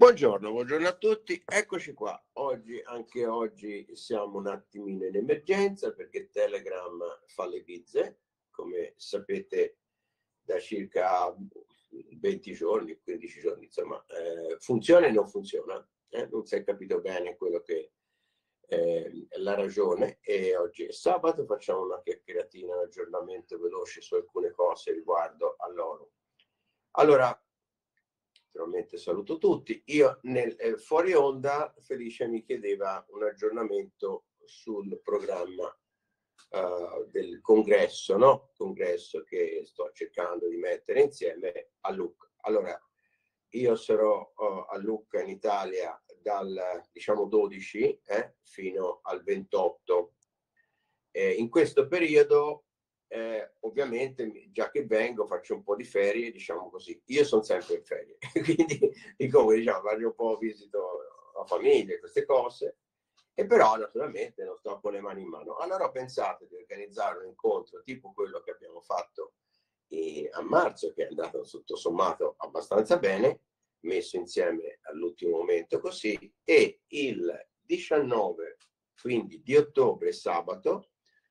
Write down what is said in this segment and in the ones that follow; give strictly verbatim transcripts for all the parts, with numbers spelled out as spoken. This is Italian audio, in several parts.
Buongiorno, buongiorno a tutti, eccoci qua. Oggi, anche oggi siamo un attimino in emergenza perché Telegram fa le bizze, come sapete da circa venti giorni, quindici giorni, insomma, eh, funziona e non funziona, eh? Non si è capito bene quello che eh, è la ragione, e oggi è sabato, facciamo una chiacchieratina, un aggiornamento veloce su alcune cose riguardo all'oro. Allora, naturalmente saluto tutti. Io nel eh, fuori onda Felice mi chiedeva un aggiornamento sul programma uh, del congresso, no? Congresso che sto cercando di mettere insieme a Lucca. Allora, io sarò uh, a Lucca in Italia dal diciamo dodici eh, fino al ventotto. Eh, in questo periodo Eh, ovviamente già che vengo faccio un po' di ferie, diciamo così. Io sono sempre in ferie, quindi come diciamo, vado un po', visito la famiglia, queste cose, e però naturalmente non sto con le mani in mano. Allora ho pensato di organizzare un incontro tipo quello che abbiamo fatto eh, a marzo, che è andato tutto sommato abbastanza bene, messo insieme all'ultimo momento così, e il diciannove, quindi di ottobre, sabato,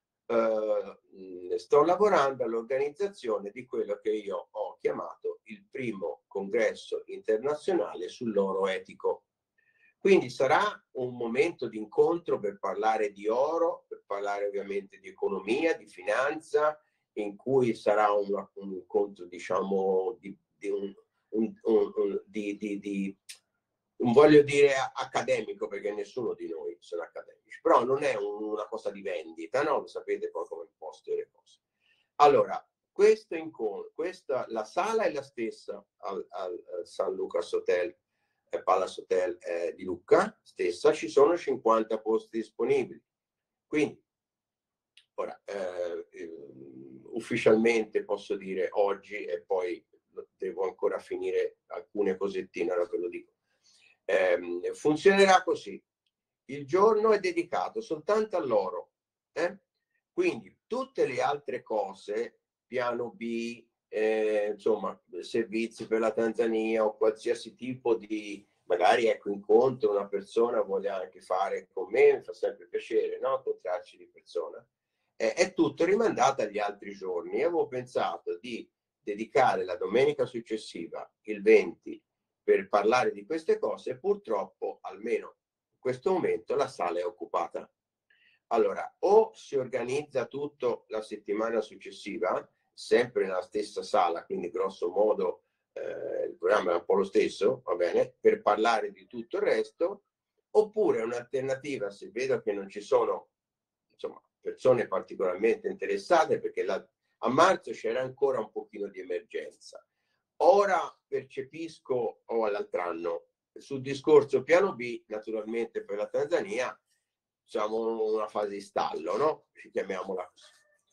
Uh, sto lavorando all'organizzazione di quello che io ho chiamato il primo congresso internazionale sull'oro etico. Quindi sarà un momento di incontro per parlare di oro, per parlare ovviamente di economia, di finanza, in cui sarà un, un incontro, diciamo, di, di un, un, un, un di, di, di non voglio dire accademico perché nessuno di noi sono accademici, però non è un, una cosa di vendita, no? Lo sapete poi come imposto le cose. Allora, questo incontro, questa, la sala è la stessa al, al, al San Lucas Hotel, eh, Palace Hotel eh, di Lucca, stessa, ci sono cinquanta posti disponibili. Quindi, ora, eh, eh, ufficialmente posso dire oggi, e poi devo ancora finire alcune cosettine, allora ve lo dico. Eh, funzionerà così: il giorno è dedicato soltanto all'oro, eh? Quindi tutte le altre cose, piano B, eh, insomma servizi per la Tanzania o qualsiasi tipo di, magari ecco, incontro, una persona voglia anche fare con me, mi fa sempre piacere, no? Incontrarci di persona, eh, è tutto rimandato agli altri giorni. Io avevo pensato di dedicare la domenica successiva, il venti, per parlare di queste cose. Purtroppo, almeno in questo momento, la sala è occupata. Allora, o si organizza tutto la settimana successiva, sempre nella stessa sala, quindi grosso modo eh, il programma è un po' lo stesso, va bene, per parlare di tutto il resto, oppure un'alternativa, se vedo che non ci sono, insomma, persone particolarmente interessate, perché la, a marzo c'era ancora un pochino di emergenza. Ora percepisco, o all'altro anno, sul discorso piano B, naturalmente per la Tanzania, siamo in una fase di stallo, no? Ci chiamiamola così.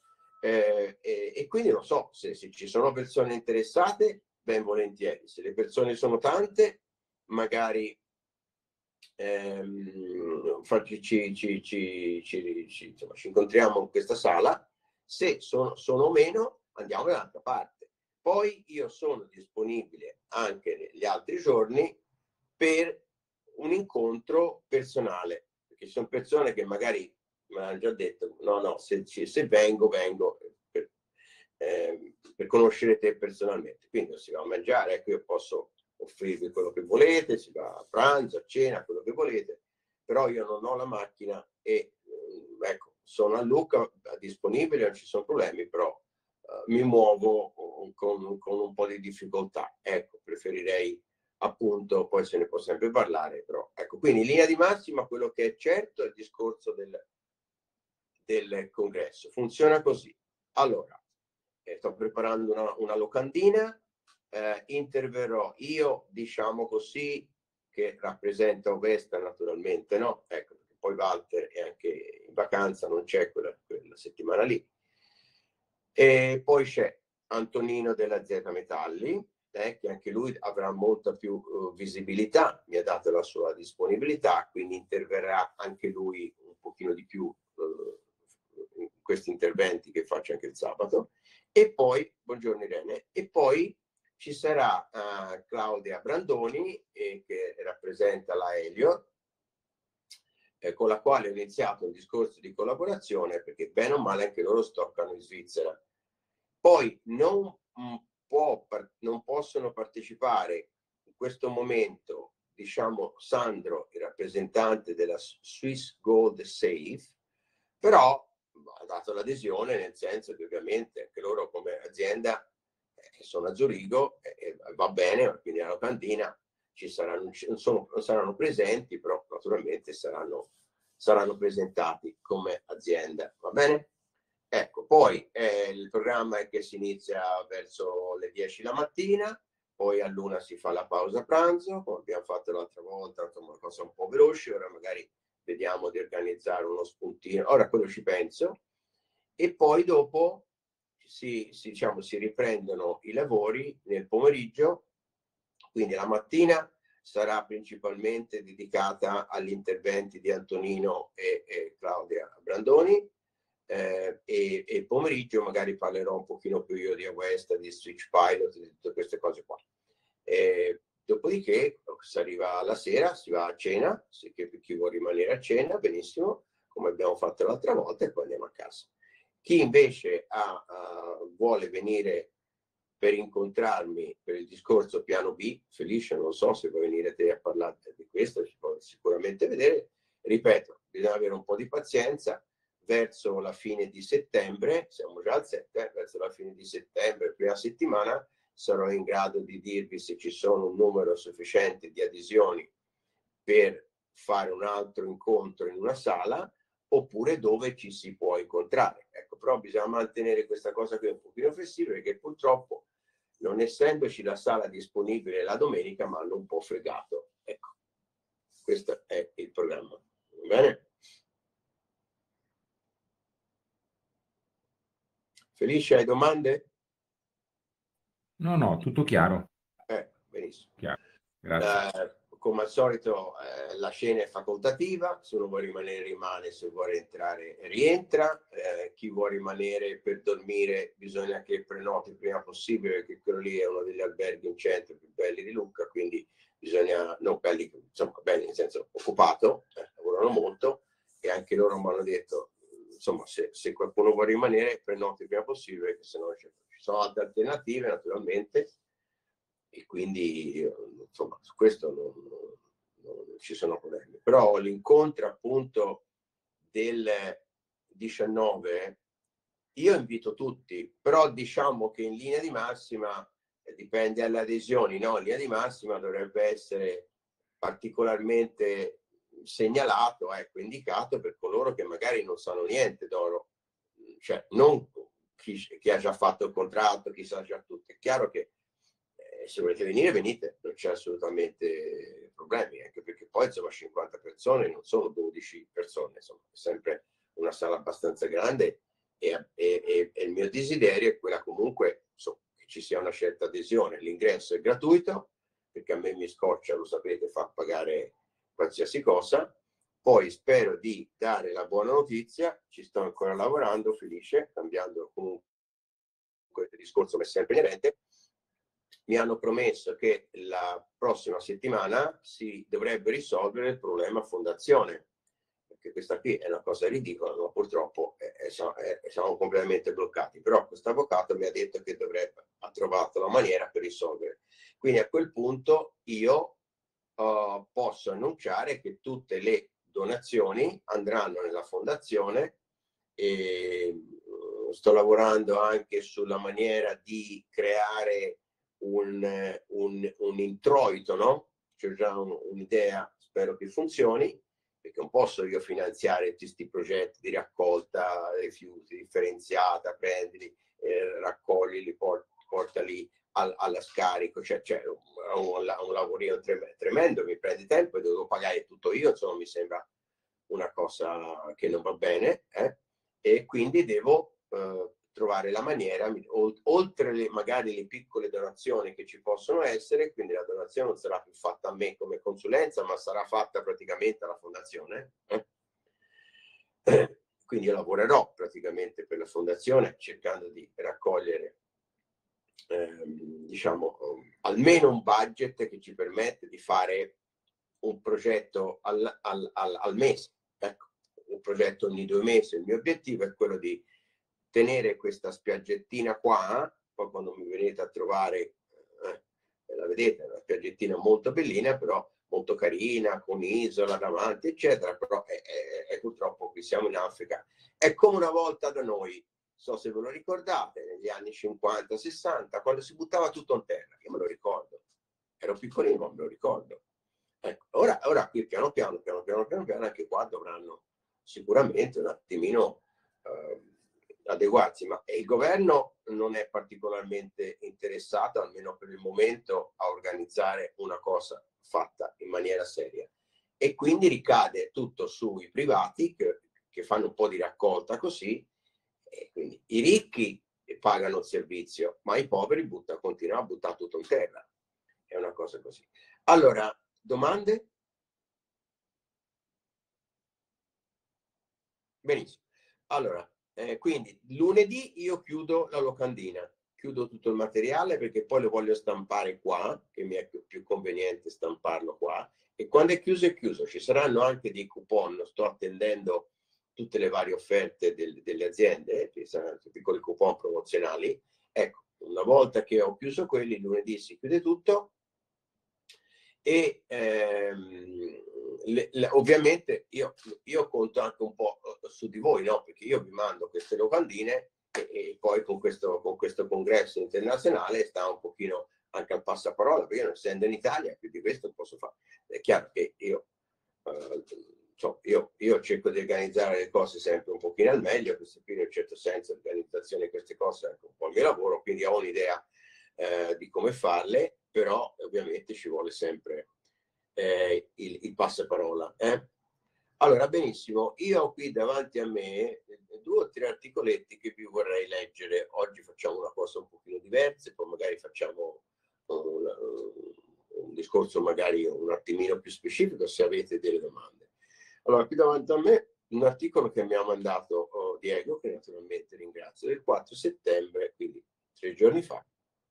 Eh, e, e quindi non so se, se ci sono persone interessate, ben volentieri. Se le persone sono tante, magari ehm, ci, ci, ci, ci, ci, insomma, ci incontriamo in questa sala. Se sono, sono meno, andiamo dall'altra parte. Poi io sono disponibile anche negli altri giorni per un incontro personale, perché ci sono persone che magari mi hanno già detto no, no, se, se vengo, vengo per, eh, per conoscere te personalmente. Quindi si va a mangiare, ecco, io posso offrirvi quello che volete, si va a pranzo, a cena, quello che volete, però io non ho la macchina e ecco, sono a Lucca, disponibile, non ci sono problemi, però uh, mi muovo con, con un po' di difficoltà. Ecco, preferirei appunto, poi se ne può sempre parlare, però ecco, quindi in linea di massima quello che è certo è il discorso del, del congresso. Funziona così. Allora, eh, sto preparando una, una locandina, eh, interverrò io, diciamo così, che rappresenta Ovesta naturalmente, no? Ecco, perché poi Walter è anche in vacanza, non c'è quella, quella settimana lì. E poi c'è Antonino della Z Metalli, eh, che anche lui avrà molta più uh, visibilità, mi ha dato la sua disponibilità, quindi interverrà anche lui un pochino di più uh, in questi interventi che faccio anche il sabato. E poi, buongiorno Irene, e poi ci sarà uh, Claudia Brandoni, eh, che rappresenta la Elliott, eh, con la quale ho iniziato un discorso di collaborazione, perché bene o male anche loro stoccano in Svizzera. Poi non, mh, può, non possono partecipare in questo momento, diciamo, Sandro, il rappresentante della Swiss Gold Safe, però ha dato l'adesione, nel senso che ovviamente anche loro come azienda eh, sono a Zurigo, eh, va bene, quindi alla cantina ci saranno, non, sono, non saranno presenti, però naturalmente saranno, saranno presentati come azienda, va bene? Ecco, poi eh, il programma è che si inizia verso le dieci la mattina, poi all'una si fa la pausa pranzo, come abbiamo fatto l'altra volta, insomma una cosa un po' veloce, ora magari vediamo di organizzare uno spuntino, ora quello ci penso, e poi dopo si, si, diciamo, si riprendono i lavori nel pomeriggio, quindi la mattina sarà principalmente dedicata agli interventi di Antonino e, e Claudia Brandoni, eh, e, e pomeriggio magari parlerò un pochino più io di Avesta, di Switch Pilot, di tutte queste cose qua. Eh, dopodiché si arriva alla sera, si va a cena, se chi vuole rimanere a cena, benissimo, come abbiamo fatto l'altra volta, e poi andiamo a casa. Chi invece ha, uh, vuole venire per incontrarmi per il discorso piano B, Felice, non so se vuoi venire te a parlare di questo, ci può sicuramente vedere, ripeto, bisogna avere un po' di pazienza, verso la fine di settembre, siamo già al sette, verso la fine di settembre, prima settimana, sarò in grado di dirvi se ci sono un numero sufficiente di adesioni per fare un altro incontro in una sala, oppure dove ci si può incontrare. Ecco, però bisogna mantenere questa cosa qui un pochino flessibile, perché purtroppo, non essendoci la sala disponibile la domenica, mi hanno un po' fregato. Ecco, questo è il programma. Va bene? Felice, hai domande? No, no, tutto chiaro. Eh, benissimo. Chiaro. Grazie. Eh, come al solito eh, la scena è facoltativa, se uno vuole rimanere rimane, se vuole entrare rientra, eh, chi vuole rimanere per dormire bisogna che prenoti il prima possibile, perché quello lì è uno degli alberghi in centro più belli di Lucca, quindi bisogna, non belli, insomma belli nel senso occupato, eh, lavorano molto, e anche loro mi hanno detto, insomma se, se qualcuno vuole rimanere prenoti il prima possibile, perché se no ci sono altre alternative naturalmente, e quindi insomma su questo non, non, non ci sono problemi. Però l'incontro appunto del diciannove io invito tutti, però diciamo che in linea di massima eh, dipende dalle adesioni, no? In linea di massima dovrebbe essere particolarmente segnalato, ecco, indicato per coloro che magari non sanno niente d'oro, cioè non chi, chi ha già fatto il contratto, chi sa già tutto. È chiaro che se volete venire venite, non c'è assolutamente problemi, anche perché poi insomma cinquanta persone non sono dodici persone, insomma è sempre una sala abbastanza grande, e, e, e, e il mio desiderio è quella comunque insomma, che ci sia una certa adesione. L'ingresso è gratuito, perché a me mi scoccia, lo sapete, far pagare qualsiasi cosa. Poi spero di dare la buona notizia, ci sto ancora lavorando, Felice, cambiando comunque il discorso ma è sempre inerente. Mi hanno promesso che la prossima settimana si dovrebbe risolvere il problema fondazione, perché questa qui è una cosa ridicola, ma purtroppo è, è, è, siamo completamente bloccati. Però questo avvocato mi ha detto che dovrebbe, ha trovato la maniera per risolvere. Quindi a quel punto io uh, posso annunciare che tutte le donazioni andranno nella fondazione, e uh, sto lavorando anche sulla maniera di creare Un, un, un introito, no? C'è già un, un'idea, spero che funzioni, perché non posso io finanziare questi progetti di raccolta rifiuti differenziata, prendili, eh, raccoglili, port, portali al, alla scarico, cioè c'è un, un, un lavorino tremendo, mi prende tempo e devo pagare tutto io, insomma mi sembra una cosa che non va bene, eh? E quindi devo eh, trovare la maniera, oltre le, magari le piccole donazioni che ci possono essere, quindi la donazione non sarà più fatta a me come consulenza, ma sarà fatta praticamente alla fondazione. Eh? Quindi io lavorerò praticamente per la fondazione cercando di raccogliere ehm, diciamo, almeno un budget che ci permette di fare un progetto al, al, al, al mese, ecco, un progetto ogni due mesi. Il mio obiettivo è quello di tenere questa spiaggettina qua, poi quando mi venite a trovare, eh, la vedete, è una spiaggettina molto bellina, però molto carina, con isola davanti, eccetera, però è, è, è purtroppo qui siamo in Africa. È come una volta da noi, so se ve lo ricordate, negli anni cinquanta sessanta, quando si buttava tutto in terra, io me lo ricordo, ero piccolino, ma me lo ricordo. Ecco, ora, ora qui piano piano, piano piano, piano piano, anche qua dovranno sicuramente un attimino eh, adeguarsi, ma il governo non è particolarmente interessato, almeno per il momento, a organizzare una cosa fatta in maniera seria. E quindi ricade tutto sui privati che, che fanno un po' di raccolta così, e quindi i ricchi pagano il servizio, ma i poveri buttano, continuano a buttare tutto in terra. È una cosa così. Allora, domande? Benissimo. Allora, eh, quindi lunedì io chiudo la locandina, chiudo tutto il materiale perché poi lo voglio stampare qua, che mi è più, più conveniente stamparlo qua, e quando è chiuso è chiuso. Ci saranno anche dei coupon, sto attendendo tutte le varie offerte del, delle aziende, ci saranno piccoli coupon promozionali. Ecco, una volta che ho chiuso quelli, lunedì si chiude tutto e ehm, le, le, ovviamente io, io conto anche un po' su di voi, no? Perché io vi mando queste locandine e, e poi con questo, con questo congresso internazionale sta un pochino anche al passaparola, perché io non essendo in Italia più di questo non posso fare. È chiaro che io, eh, so, io, io cerco di organizzare le cose sempre un pochino al meglio, questo qui in un certo senso l'organizzazione di queste cose è anche un po' il mio lavoro, quindi ho un'idea eh, di come farle, però ovviamente ci vuole sempre eh, il, il passaparola. Eh? Allora, benissimo, io ho qui davanti a me due o tre articoletti che vi vorrei leggere. Oggi facciamo una cosa un pochino diversa, poi magari facciamo un, un discorso magari un attimino più specifico se avete delle domande. Allora, qui davanti a me un articolo che mi ha mandato oh, Diego, che naturalmente ringrazio, del quattro settembre, quindi tre giorni fa,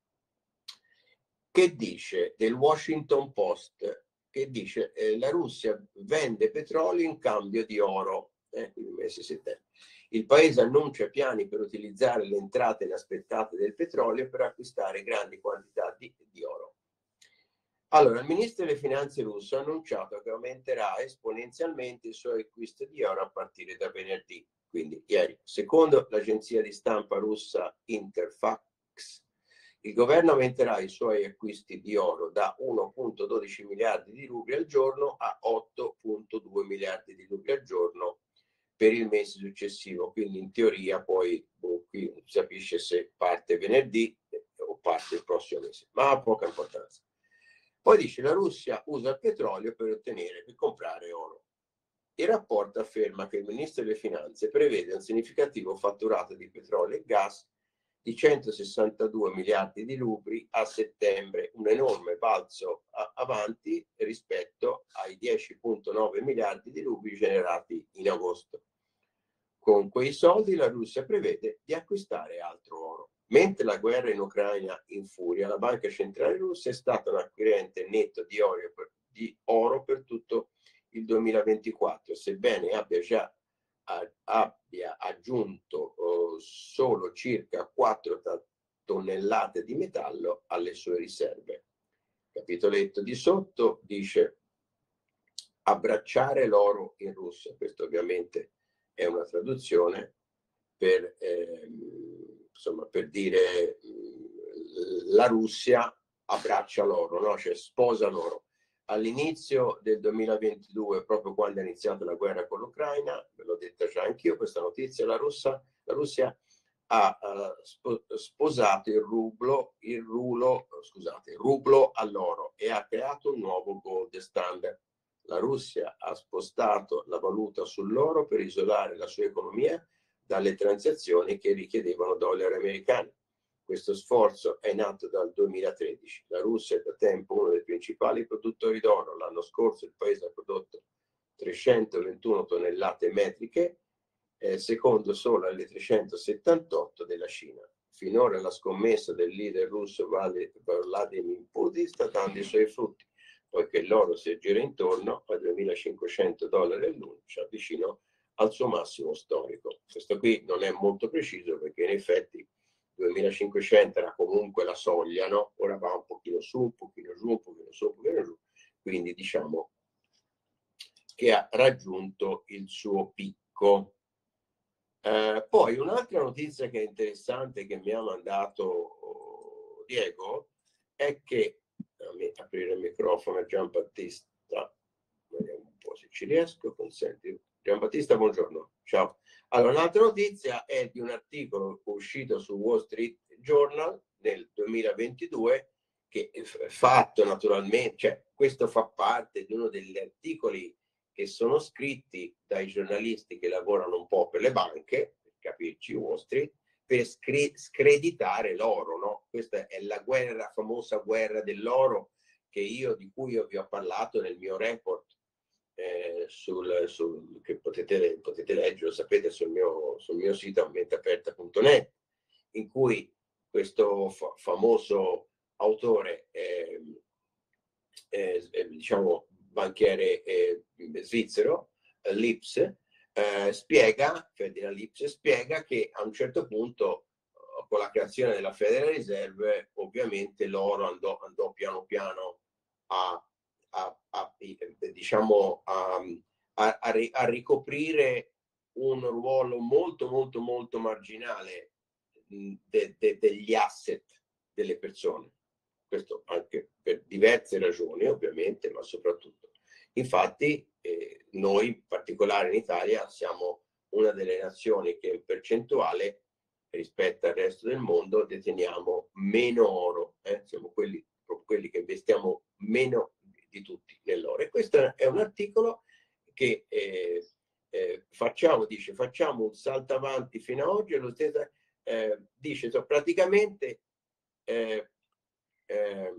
che dice, del Washington Post, che dice eh, la Russia vende petrolio in cambio di oro, eh, quindi mese settembre. Il paese annuncia piani per utilizzare le entrate inaspettate del petrolio per acquistare grandi quantità di, di oro. Allora, il ministro delle finanze russo ha annunciato che aumenterà esponenzialmente il suo acquisto di oro a partire da venerdì, quindi ieri. Secondo l'agenzia di stampa russa Interfax, il governo aumenterà i suoi acquisti di oro da uno virgola dodici miliardi di rubli al giorno a otto virgola due miliardi di rubli al giorno per il mese successivo. Quindi in teoria poi boh, qui non si capisce se parte venerdì o parte il prossimo mese, ma ha poca importanza. Poi dice la Russia usa il petrolio per ottenere, per comprare oro. Il rapporto afferma che il ministro delle finanze prevede un significativo fatturato di petrolio e gas di centosessantadue miliardi di rubli a settembre, un enorme balzo a- avanti rispetto ai dieci virgola nove miliardi di rubli generati in agosto. Con quei soldi la Russia prevede di acquistare altro oro. Mentre la guerra in Ucraina infuria, la Banca Centrale Russa è stata un acquirente netto di oro per, di oro per tutto il duemilaventiquattro, sebbene abbia già a, abbia aggiunto oh, solo circa quattro tonnellate di metallo alle sue riserve. Capitoletto di sotto dice abbracciare l'oro in Russia, questo ovviamente è una traduzione per, eh, insomma, per dire la Russia abbraccia l'oro, no? Cioè sposa l'oro. All'inizio del duemilaventidue, proprio quando è iniziata la guerra con l'Ucraina, ve l'ho detta già anch'io questa notizia, la, Russia, la Russia ha uh, sposato il rublo, il rulo, scusate, il rublo all'oro e ha creato un nuovo gold standard. La Russia ha spostato la valuta sull'oro per isolare la sua economia dalle transazioni che richiedevano dollari americani. Questo sforzo è nato dal duemilatredici. La Russia è da tempo uno dei principali produttori d'oro. L'anno scorso il paese ha prodotto trecentoventuno tonnellate metriche, eh, secondo solo alle trecentosettantotto della Cina. finora la scommessa del leader russo Vladimir Putin sta dando i suoi frutti, poiché l'oro si aggira intorno a duemilacinquecento dollari all'unza, vicino al suo massimo storico. Questo qui non è molto preciso perché in effetti duemilacinquecento era comunque la soglia, no? Ora va un pochino su, un pochino giù, un pochino su, un pochino giù, quindi diciamo che ha raggiunto il suo picco. Eh, poi un'altra notizia che è interessante che mi ha mandato Diego è che, fammi aprire il microfono a Giambattista, vediamo un po' se ci riesco, consenti. Giambattista, buongiorno, ciao. Allora, un'altra notizia è di un articolo uscito su Wall Street Journal nel duemilaventidue, che è fatto naturalmente, cioè questo fa parte di uno degli articoli che sono scritti dai giornalisti che lavorano un po' per le banche, per capirci Wall Street, per screditare l'oro, no? Questa è la guerra, la famosa guerra dell'oro che io, di cui io vi ho parlato nel mio report, eh, sul, sul, che potete, potete leggere, sapete, sul mio, sul mio sito ambienteaperta punto net, in cui questo fa famoso autore, eh, eh, diciamo, banchiere eh, svizzero, eh, Lips, eh, spiega, Ferdinand Lips, spiega che a un certo punto, eh, con la creazione della Federal Reserve, ovviamente l'oro andò, andò piano piano a, a, a, diciamo, a, a, a ricoprire un ruolo molto, molto, molto marginale de, de, degli asset delle persone. Questo anche per diverse ragioni, ovviamente, ma soprattutto. Infatti, eh, noi, in particolare in Italia, siamo una delle nazioni che in percentuale rispetto al resto del mondo deteniamo meno oro. Eh? Siamo quelli, quelli che investiamo meno di tutti nell'oro. E questo è un articolo che eh, eh, facciamo, dice, facciamo un salto avanti fino ad oggi, lo stesso, eh, dice, so, praticamente... Eh, Eh,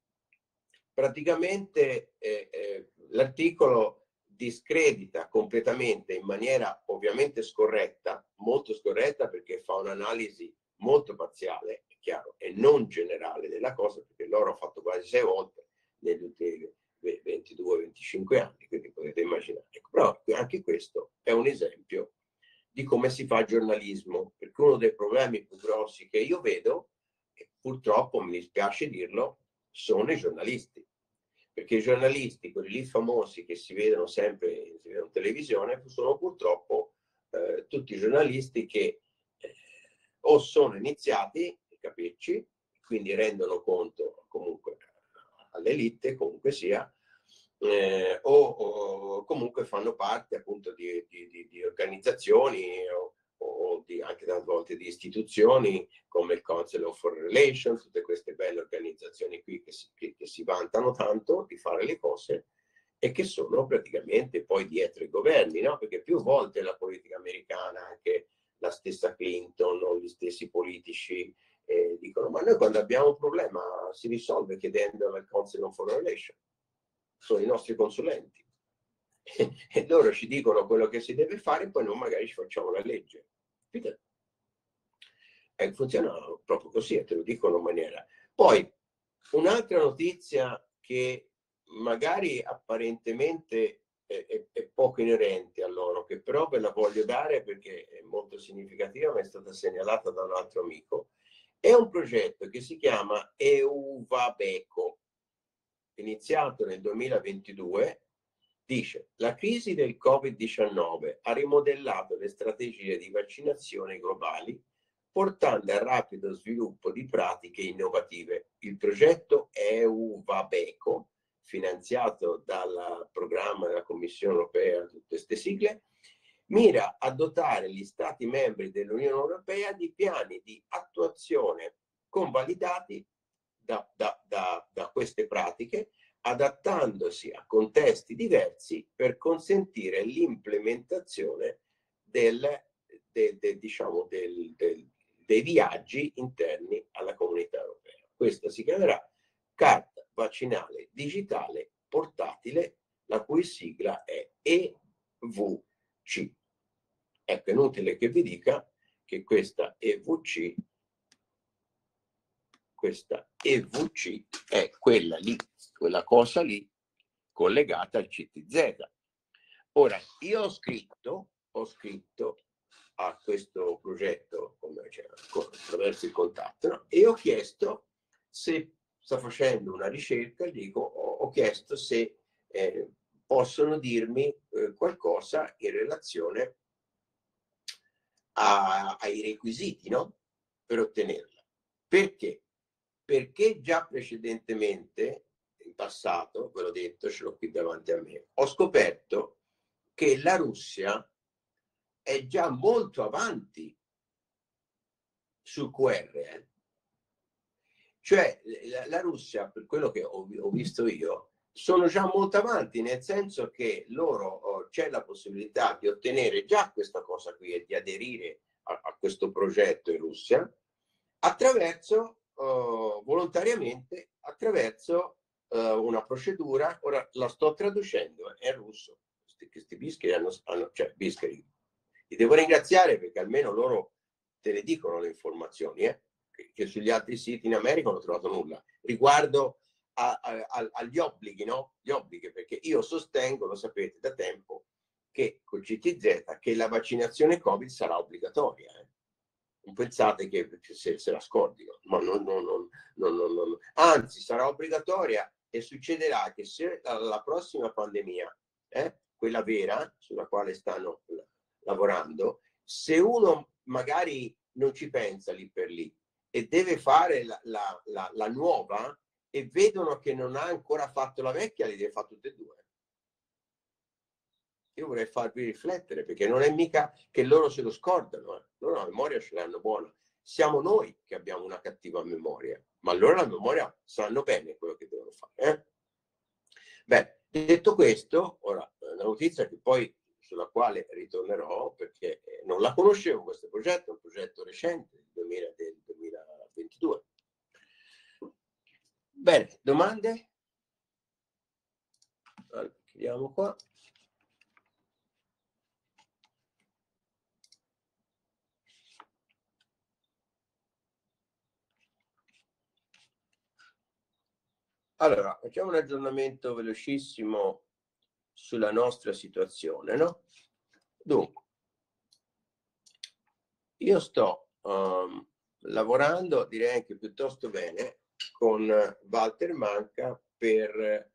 praticamente eh, eh, l'articolo discredita completamente in maniera ovviamente scorretta, molto scorretta perché fa un'analisi molto parziale, è chiaro, e non generale della cosa, perché l'oro ha fatto quasi sei volte negli ultimi ventidue venticinque anni, quindi potete immaginare. Ecco, però anche questo è un esempio di come si fa giornalismo, perché uno dei problemi più grossi che io vedo, e purtroppo mi dispiace dirlo, sono i giornalisti. Perché i giornalisti, quelli lì famosi che si vedono sempre si vedono in televisione, sono purtroppo eh, tutti giornalisti che eh, o sono iniziati, capirci, quindi rendono conto comunque all'elite, comunque sia, eh, o, o comunque fanno parte appunto di, di, di, di organizzazioni o, o di, anche tante volte di istituzioni come il Council of Foreign Relations, tutte queste belle organizzazioni qui che si, che, che si vantano tanto di fare le cose e che sono praticamente poi dietro i governi, no? Perché più volte la politica americana, anche la stessa Clinton o gli stessi politici eh, dicono ma noi quando abbiamo un problema si risolve chiedendo al Council of Foreign Relations, sono i nostri consulenti e loro ci dicono quello che si deve fare e poi noi magari ci facciamo la legge. E funziona proprio così, te lo dicono in maniera. Poi un'altra notizia che magari apparentemente è, è, è poco inerente a loro, che però ve la voglio dare perché è molto significativa, ma è stata segnalata da un altro amico. È un progetto che si chiama EUVABECO, iniziato nel duemilaventidue. Dice, la crisi del Covid diciannove ha rimodellato le strategie di vaccinazione globali, portando al rapido sviluppo di pratiche innovative. Il progetto EUVABECO, finanziato dal programma della Commissione Europea, tutte queste sigle, mira a dotare gli Stati membri dell'Unione Europea di piani di attuazione convalidati da, da, da, da queste pratiche, adattandosi a contesti diversi per consentire l'implementazione del, del, del, diciamo, del, del, dei viaggi interni alla comunità europea. Questa si chiamerà carta vaccinale digitale portatile, la cui sigla è E V C. Ecco, è inutile che vi dica che questa E V C questa E V C è quella lì, quella cosa lì collegata al C T Z. Ora, io ho scritto, ho scritto a questo progetto come, cioè, attraverso il contatto, no? E ho chiesto se sto facendo una ricerca, dico, ho, ho chiesto se eh, possono dirmi eh, qualcosa in relazione a, ai requisiti, no? Per ottenerla. Perché? Perché già precedentemente, in passato, ve l'ho detto, ce l'ho qui davanti a me, ho scoperto che la Russia è già molto avanti sul Q R. Eh? Cioè, la, la Russia, per quello che ho, ho visto io, sono già molto avanti, nel senso che loro oh, c'è la possibilità di ottenere già questa cosa qui e di aderire a, a questo progetto in Russia attraverso, oh, volontariamente, attraverso uh, una procedura. Ora la sto traducendo, è in russo. Questi bischeri hanno, hanno, cioè bischeri. Li devo ringraziare perché almeno loro te ne dicono le informazioni, eh? che, che sugli altri siti in America non ho trovato nulla. Riguardo a, a, a, agli obblighi, no? Gli obblighi, perché io sostengo, lo sapete da tempo, che col C T Z che la vaccinazione Covid sarà obbligatoria. Eh? Non pensate che se, se la scordino, ma non, non, non, non, non, non. Anzi, sarà obbligatoria e succederà che se la, la prossima pandemia, eh, quella vera, sulla quale stanno lavorando, se uno magari non ci pensa lì per lì e deve fare la, la, la, la nuova e vedono che non ha ancora fatto la vecchia, li deve fare tutte e due. Io vorrei farvi riflettere, perché non è mica che loro se lo scordano, eh. Loro la memoria ce l'hanno buona. Siamo noi che abbiamo una cattiva memoria, ma loro la memoria sanno bene quello che devono fare. Eh? Beh, detto questo, ora una notizia che poi sulla quale ritornerò, perché non la conoscevo questo progetto, è un progetto recente del, del duemilaventidue. Bene, domande? Allora, chiudiamo qua. Allora, facciamo un aggiornamento velocissimo sulla nostra situazione, no? Dunque, io sto um, lavorando, direi anche piuttosto bene, con Walter Manca per,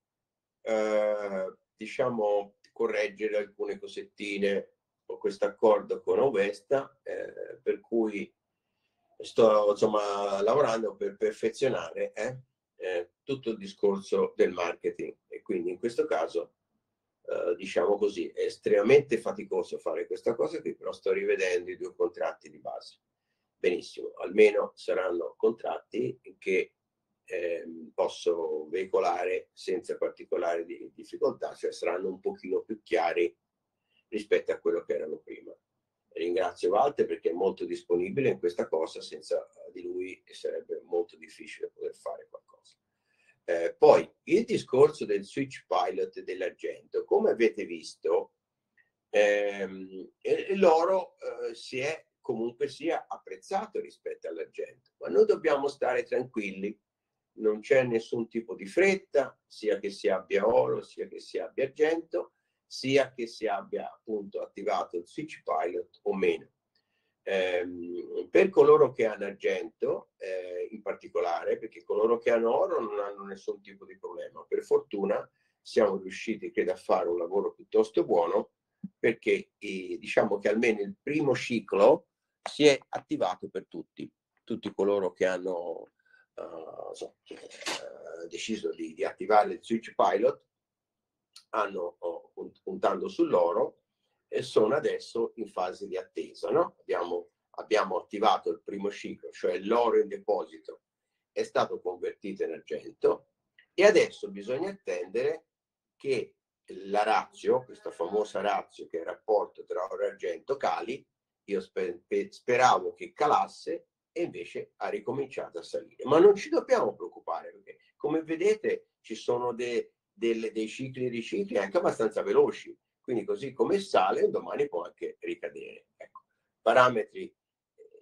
eh, diciamo, correggere alcune cosettine. Ho questo accordo con Ovesta, eh, per cui sto, insomma, lavorando per perfezionare eh, eh, tutto il discorso del marketing, e quindi in questo caso Uh, diciamo così, è estremamente faticoso fare questa cosa qui, però sto rivedendo i due contratti di base. Benissimo, almeno saranno contratti che eh, posso veicolare senza particolari di, difficoltà, cioè saranno un pochino più chiari rispetto a quello che erano prima. Ringrazio Walter perché è molto disponibile in questa cosa, senza di lui sarebbe molto difficile poter fare qualcosa. Eh, poi il discorso del switch pilot dell'argento, come avete visto, ehm, l'oro eh, si è comunque sia apprezzato rispetto all'argento, ma noi dobbiamo stare tranquilli, non c'è nessun tipo di fretta, sia che si abbia oro, sia che si abbia argento, sia che si abbia appunto attivato il switch pilot o meno. Eh, per coloro che hanno argento eh, in particolare, perché coloro che hanno oro non hanno nessun tipo di problema, per fortuna siamo riusciti credo a fare un lavoro piuttosto buono, perché eh, diciamo che almeno il primo ciclo si è attivato per tutti tutti coloro che hanno uh, so, uh, deciso di, di attivare il switch pilot hanno oh, puntando sull'oro e sono adesso in fase di attesa, no? Abbiamo, abbiamo attivato il primo ciclo, cioè l'oro in deposito è stato convertito in argento e adesso bisogna attendere che la ratio, questa famosa ratio che è il rapporto tra oro e argento, cali. Io sper speravo che calasse e invece ha ricominciato a salire. Ma non ci dobbiamo preoccupare perché, come vedete, ci sono de, delle, dei cicli e ricicli anche abbastanza veloci. Quindi così come sale, domani può anche ricadere. Ecco, parametri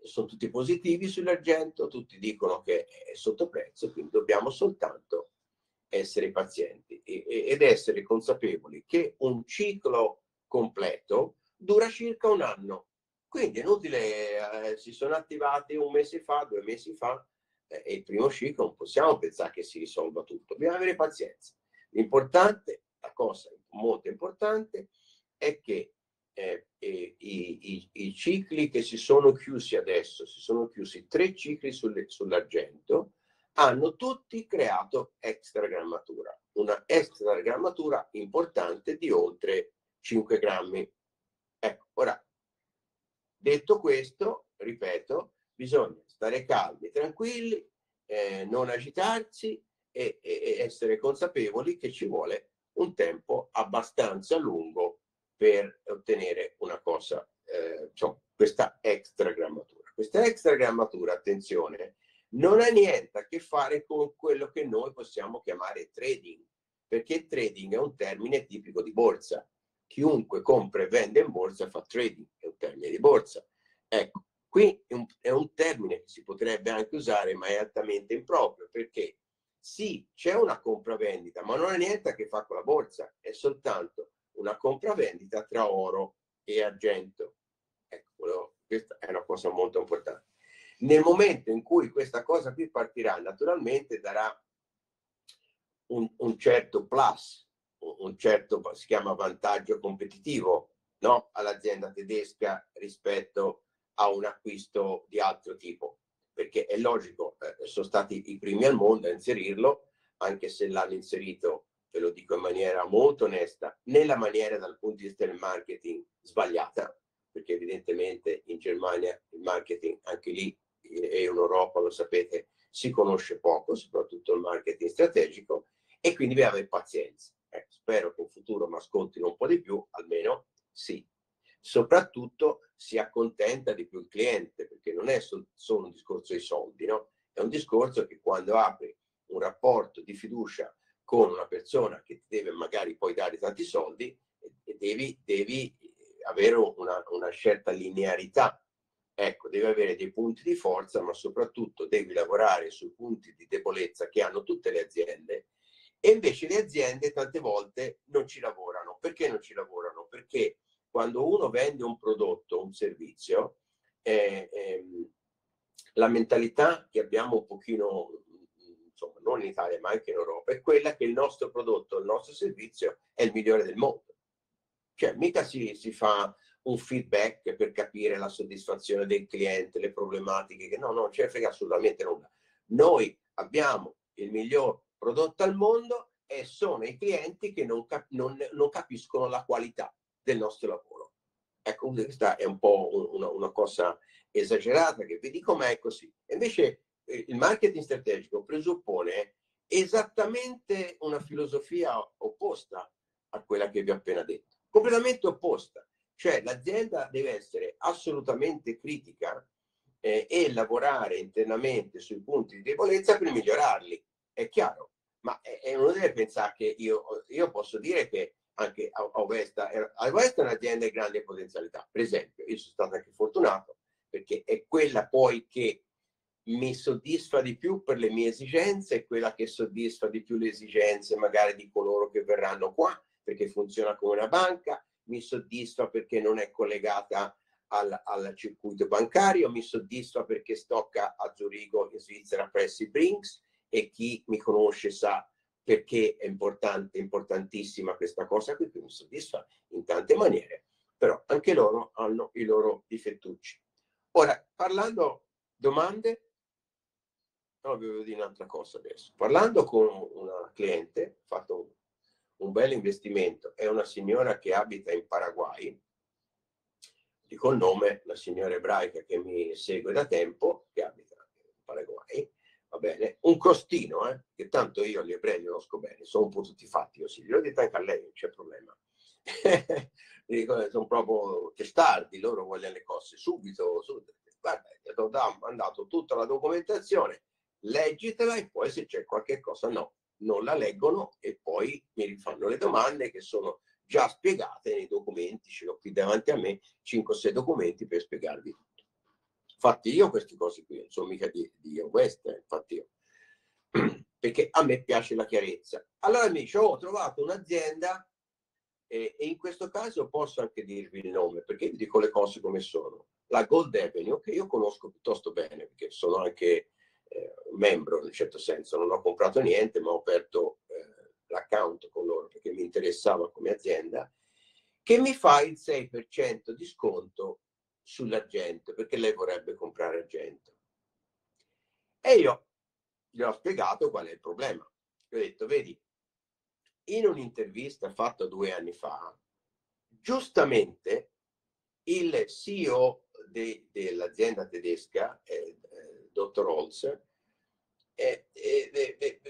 sono tutti positivi sull'argento, tutti dicono che è sotto prezzo, quindi dobbiamo soltanto essere pazienti ed essere consapevoli che un ciclo completo dura circa un anno. Quindi è inutile, eh, si sono attivati un mese fa, due mesi fa, eh, e il primo ciclo non possiamo pensare che si risolva tutto, dobbiamo avere pazienza. L'importante, la cosa molto importante, è che eh, eh, i, i, i cicli che si sono chiusi adesso, si sono chiusi tre cicli sull'argento, hanno tutti creato extragrammatura, una extragrammatura importante di oltre cinque grammi. Ecco, ora, detto questo, ripeto, bisogna stare calmi, tranquilli, eh, non agitarsi e, e essere consapevoli che ci vuole un tempo abbastanza lungo per ottenere una cosa, eh, insomma, questa extragrammatura. Questa extragrammatura, attenzione, non ha niente a che fare con quello che noi possiamo chiamare trading, perché il trading è un termine tipico di borsa. Chiunque compra e vende in borsa fa trading, è un termine di borsa. Ecco, qui è un, è un termine che si potrebbe anche usare, ma è altamente improprio, perché sì, c'è una compravendita, ma non ha niente a che fare con la borsa, è soltanto una compravendita tra oro e argento. Ecco, questa è una cosa molto importante. Nel momento in cui questa cosa qui partirà, naturalmente darà un, un certo plus, un certo, si chiama vantaggio competitivo, no? All'azienda tedesca rispetto a un acquisto di altro tipo, perché è logico, eh, sono stati i primi al mondo a inserirlo, anche se l'hanno inserito, ve lo dico in maniera molto onesta, nella maniera dal punto di vista del marketing sbagliata, perché evidentemente in Germania il marketing anche lì e in Europa, lo sapete, si conosce poco, soprattutto il marketing strategico, e quindi bisogna avere pazienza. Eh, spero che in futuro mi ascoltino un po' di più, almeno sì. Soprattutto si accontenta di più il cliente, perché non è sol- solo un discorso di soldi, no? È un discorso che quando apri un rapporto di fiducia con una persona che ti deve magari poi dare tanti soldi, e devi, devi avere una, una certa linearità. Ecco, devi avere dei punti di forza, ma soprattutto devi lavorare sui punti di debolezza che hanno tutte le aziende, e invece le aziende tante volte non ci lavorano. Perché non ci lavorano? Perché quando uno vende un prodotto, un servizio, eh, ehm, la mentalità che abbiamo un pochino, insomma, non in Italia ma anche in Europa, è quella che il nostro prodotto, il nostro servizio è il migliore del mondo. Cioè, mica si, si fa un feedback per capire la soddisfazione del cliente, le problematiche, che no, no, non ce ne frega assolutamente nulla. Noi abbiamo il miglior prodotto al mondo e sono i clienti che non, cap- non, non capiscono la qualità del nostro lavoro. Ecco, questa è un po' una, una cosa esagerata, che vi dico, ma è così. E invece eh, il marketing strategico presuppone esattamente una filosofia opposta a quella che vi ho appena detto, completamente opposta. Cioè l'azienda deve essere assolutamente critica eh, e lavorare internamente sui punti di debolezza per migliorarli, è chiaro, ma eh, non deve pensare che io, io posso dire che anche Auvesta, Auvesta è un'azienda di grande potenzialità. Per esempio, io sono stato anche fortunato perché è quella poi che mi soddisfa di più per le mie esigenze, è quella che soddisfa di più le esigenze magari di coloro che verranno qua, perché funziona come una banca, mi soddisfa perché non è collegata al, al circuito bancario, mi soddisfa perché stocca a Zurigo in Svizzera presso i Brinks, e chi mi conosce sa perché è importante, importantissima questa cosa qui, che mi soddisfa in tante maniere, però anche loro hanno i loro difettucci. Ora, parlando domande, no, volevo dire un'altra cosa adesso. Parlando con una cliente, ho fatto un, un bel investimento, è una signora che abita in Paraguay, dico il nome, la signora ebraica che mi segue da tempo, che abita in Paraguay, va bene, un costino, eh, che tanto io gli ebrei li conosco bene, sono un po' tutti fatti così, glielo ho detto anche a lei, non c'è problema. Dico, sono proprio testardi, loro vogliono le cose subito, subito. Guarda, gli ho mandato tutta la documentazione, leggitela e poi se c'è qualche cosa no, non la leggono e poi mi rifanno le domande che sono già spiegate nei documenti, ce l'ho qui davanti a me, cinque o sei documenti per spiegarvi tutto. Infatti io queste cose qui non sono mica di, di West, eh, infatti io. Perché a me piace la chiarezza. Allora mi dice, oh, ho trovato un'azienda e, e in questo caso posso anche dirvi il nome, perché vi dico le cose come sono. La Gold Avenue, che io conosco piuttosto bene, perché sono anche eh, membro in un certo senso, non ho comprato niente, ma ho aperto eh, l'account con loro perché mi interessava come azienda, che mi fa il sei per cento di sconto sull'argento, perché lei vorrebbe comprare argento. E io gli ho spiegato qual è il problema. Gli ho detto, vedi, in un'intervista fatta due anni fa, giustamente il C E O de, dell'azienda tedesca, eh, eh, dottor Holz, eh, eh, eh,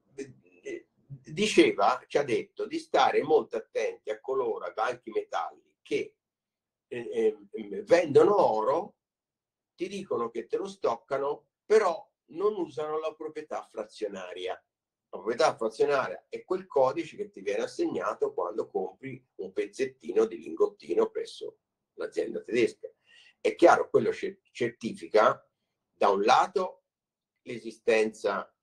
eh, diceva, ci ha detto di stare molto attenti a coloro, a banchi metalli, che eh, eh, vendono oro, ti dicono che te lo stoccano, però non usano la proprietà frazionaria. La proprietà frazionaria è quel codice che ti viene assegnato quando compri un pezzettino di lingottino presso l'azienda tedesca. È chiaro, quello certifica da un lato l'esistenza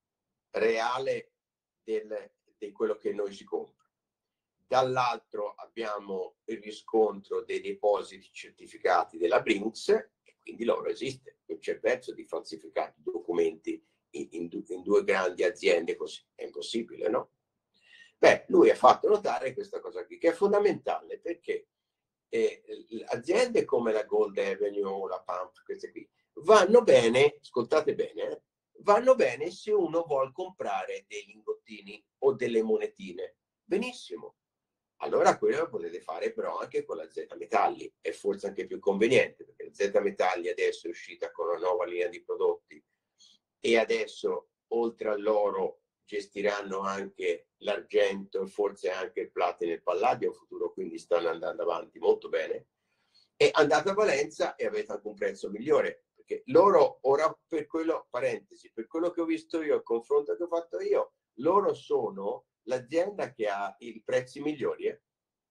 reale del, di quello che noi si compra, dall'altro abbiamo il riscontro dei depositi certificati della Brinks e quindi l'oro esiste, non c'è verso di falsificare documenti in, in, in due grandi aziende così, è impossibile, no? Beh, lui ha fatto notare questa cosa qui, che è fondamentale, perché eh, aziende come la Gold Avenue, la Pump, queste qui, vanno bene, ascoltate bene, eh, vanno bene se uno vuole comprare dei lingottini o delle monetine. Benissimo. Allora quello lo potete fare però anche con la Z Metalli, è forse anche più conveniente, perché la Z Metalli adesso è uscita con una nuova linea di prodotti e adesso oltre all'oro gestiranno anche l'argento e forse anche il platino e il palladio in futuro, quindi stanno andando avanti molto bene. E andate a Valenza e avete anche un prezzo migliore, perché loro ora, per quello, parentesi, per quello che ho visto io, il confronto che ho fatto io, loro sono l'azienda che ha i prezzi migliori eh,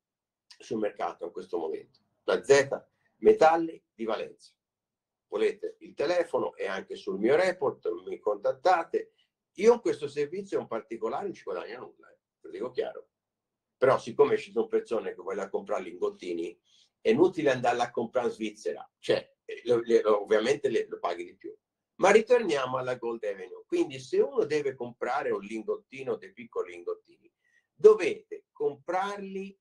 sul mercato in questo momento, la Z Metalli di Valenza. Volete il telefono e anche sul mio report mi contattate. Io in questo servizio in particolare non ci guadagno nulla, eh, lo dico chiaro. Però siccome ci sono persone che vogliono comprare lingottini, è inutile andarla a comprare in Svizzera, cioè lo, lo, ovviamente le, lo paghi di più. Ma ritorniamo alla Gold Avenue. Quindi se uno deve comprare un lingottino, dei piccoli lingottini, dovete comprarli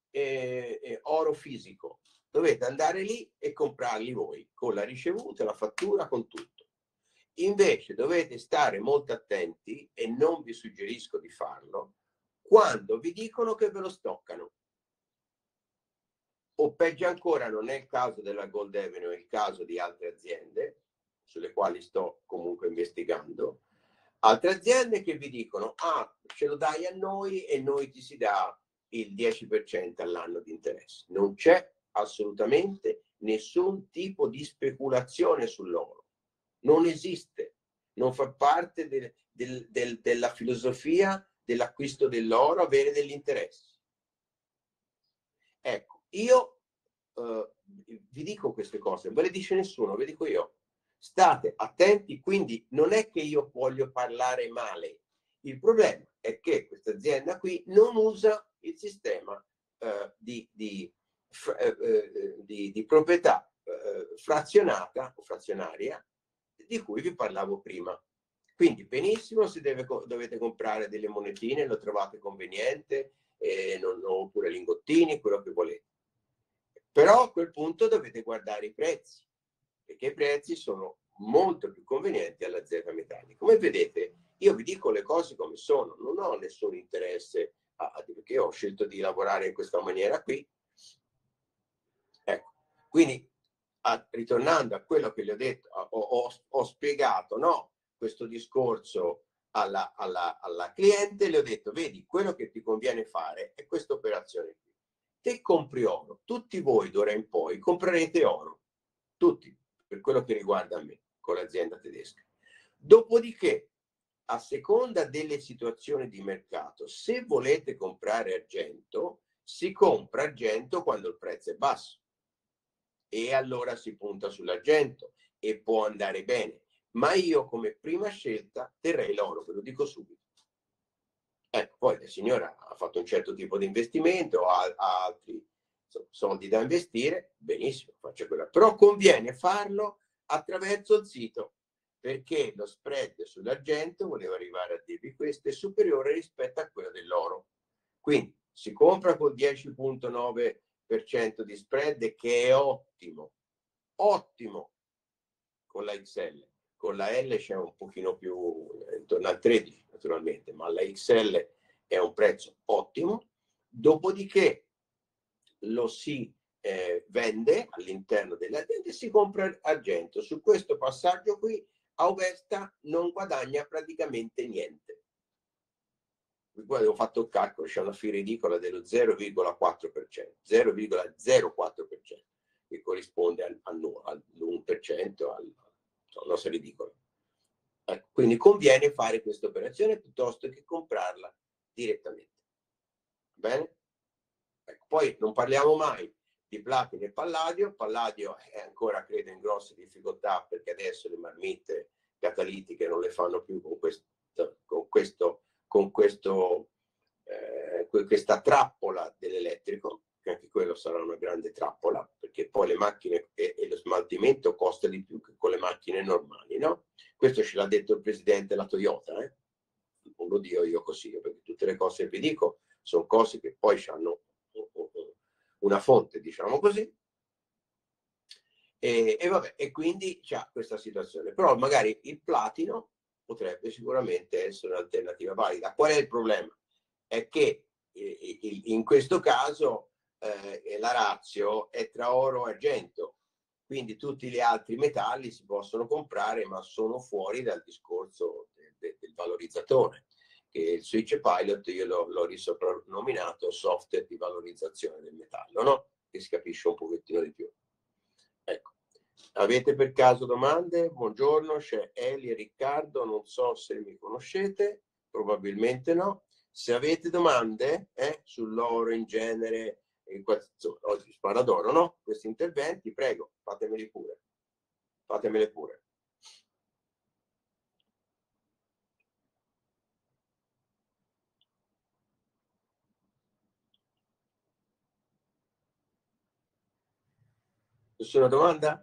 eh, eh, oro fisico. Dovete andare lì e comprarli voi, con la ricevuta, la fattura, con tutto. Invece dovete stare molto attenti, e non vi suggerisco di farlo, quando vi dicono che ve lo stoccano. O peggio ancora, non è il caso della Gold Avenue, è il caso di altre aziende, sulle quali sto comunque investigando, altre aziende che vi dicono, ah, ce lo dai a noi e noi ti si dà il dieci per cento all'anno di interesse. Non c'è assolutamente nessun tipo di speculazione sull'oro. Non esiste. Non fa parte del, del, del, della filosofia dell'acquisto dell'oro avere degli interessi. Ecco, io eh, vi dico queste cose, non ve le dice nessuno, ve le dico io. State attenti, quindi non è che io voglio parlare male. Il problema è che questa azienda qui non usa il sistema eh, di, di, eh, eh, di, di proprietà eh, frazionata o frazionaria di cui vi parlavo prima. Quindi benissimo se deve, dovete comprare delle monetine, lo trovate conveniente, eh, non, oppure lingottini, quello che volete. Però a quel punto dovete guardare i prezzi, perché i prezzi sono molto più convenienti alla Z Metalli. Come vedete, io vi dico le cose come sono, non ho nessun interesse, a, a, perché ho scelto di lavorare in questa maniera qui. Ecco, quindi a, ritornando a quello che gli ho detto, ho, ho, ho spiegato, no, questo discorso alla, alla, alla cliente, le ho detto, vedi, quello che ti conviene fare è questa operazione qui. Te compri oro, tutti voi d'ora in poi comprerete oro, tutti, per quello che riguarda me, con l'azienda tedesca. Dopodiché, a seconda delle situazioni di mercato, se volete comprare argento, si compra argento quando il prezzo è basso. E allora si punta sull'argento, e può andare bene, ma io come prima scelta terrei l'oro, ve lo dico subito. Ecco, poi la signora ha fatto un certo tipo di investimento, ha, ha altri soldi da investire, benissimo, faccio quella. Però conviene farlo attraverso il sito, perché lo spread sull'argento, volevo arrivare a dirvi questo, è superiore rispetto a quello dell'oro. Quindi si compra col dieci virgola nove per cento di spread, che è ottimo, ottimo con la X L. Con la L c'è un pochino più, intorno al tredici naturalmente, ma la X L è un prezzo ottimo. Dopodiché lo si eh, vende all'interno dell'azienda e si compra argento. Su questo passaggio qui Auvesta non guadagna praticamente niente. Poi avevo fatto il calcolo, c'è una fee ridicola dello zero virgola quattro per cento, zero virgola zero quattro per cento, che corrisponde al, al, all'uno per cento, al, no, non so, ridicolo. Ecco, quindi conviene fare questa operazione piuttosto che comprarla direttamente. Va bene? Ecco, poi non parliamo mai di platino e palladio. Palladio è ancora, credo, in grosse difficoltà, perché adesso le marmitte catalitiche non le fanno più con questo, con questo, con questo eh, questa trappola dell'elettrico, che anche quello sarà una grande trappola, perché poi le macchine e, e lo smaltimento costa di più che con le macchine normali, no? Questo ce l'ha detto il presidente della Toyota, eh? Non lo dico io così, perché tutte le cose che vi dico sono cose che poi hanno una fonte, diciamo così, e, e vabbè, e quindi c'è questa situazione. Però magari il platino potrebbe sicuramente essere un'alternativa valida. Qual è il problema? È che eh, in questo caso eh, la ratio è tra oro e argento, quindi tutti gli altri metalli si possono comprare, ma sono fuori dal discorso de, de, del valorizzatore, che il Switch Pilot io l'ho risoprannominato software di valorizzazione del metallo, no? Che si capisce un pochettino di più. Ecco. Avete per caso domande? Buongiorno, c'è Eli e Riccardo, non so se mi conoscete, probabilmente no. Se avete domande eh, sull'oro in genere, in questo, oggi spara d'oro, no? Questi interventi, prego, fatemeli pure. Fatemele pure. Nessuna domanda?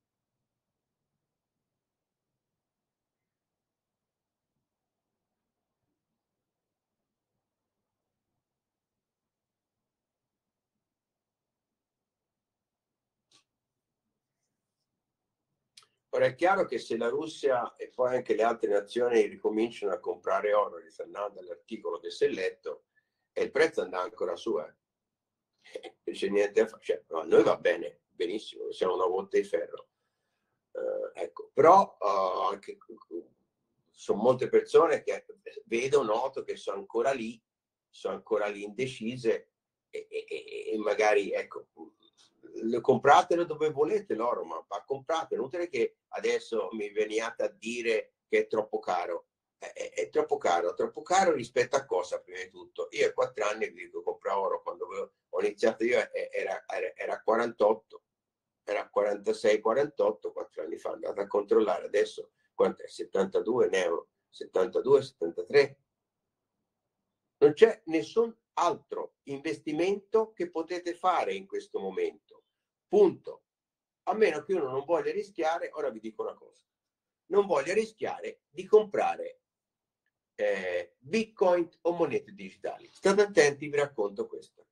Ora è chiaro che se la Russia e poi anche le altre nazioni ricominciano a comprare oro, ritornando all'articolo che si è letto, e il prezzo andrà ancora su, eh. Non c'è niente a fare. Cioè, no, a noi va bene, benissimo, siamo una botte di ferro. Uh, ecco, però uh, anche sono molte persone che vedo, noto che sono ancora lì, sono ancora lì indecise e, e, e magari, ecco, compratelo dove volete l'oro, ma, ma compratelo, inutile che adesso mi veniate a dire che è troppo caro. È, è, è troppo caro, troppo caro rispetto a cosa, prima di tutto? Io a quattro anni dico compra oro, quando ho iniziato io era, era, era quarantotto, era quarantasei quarantotto, quattro anni fa, andate a controllare adesso quanto è, settantadue euro, settantadue settantatré. Non c'è nessun altro investimento che potete fare in questo momento, punto. A meno che uno non voglia rischiare, ora vi dico una cosa, non voglia rischiare di comprare eh, Bitcoin o monete digitali. State attenti, vi racconto questo.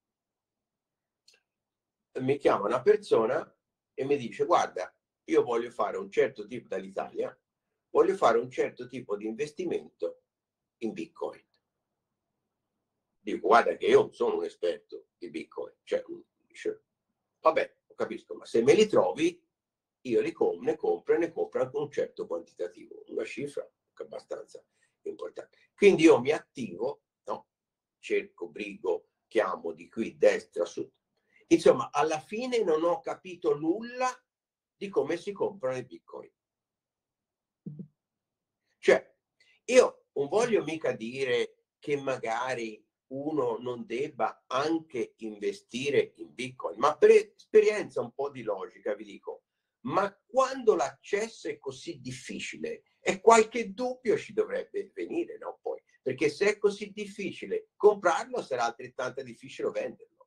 Mi chiama una persona e mi dice: guarda, io voglio fare un certo tipo dall'Italia, voglio fare un certo tipo di investimento in Bitcoin. Dico: guarda che io non sono un esperto di Bitcoin. Cioè, dice, vabbè, capisco, ma se me li trovi, io li com- ne compro e ne compro anche un certo quantitativo, una cifra abbastanza importante. Quindi io mi attivo, no? Cerco, brigo, chiamo di qui, destra, su. Insomma, alla fine non ho capito nulla di come si comprano i Bitcoin. Cioè, io non voglio mica dire che magari uno non debba anche investire in Bitcoin, ma per esperienza, un po' di logica vi dico, Ma quando l'accesso è così difficile, e qualche dubbio ci dovrebbe venire, no? Poi, perché se è così difficile comprarlo, sarà altrettanto difficile venderlo.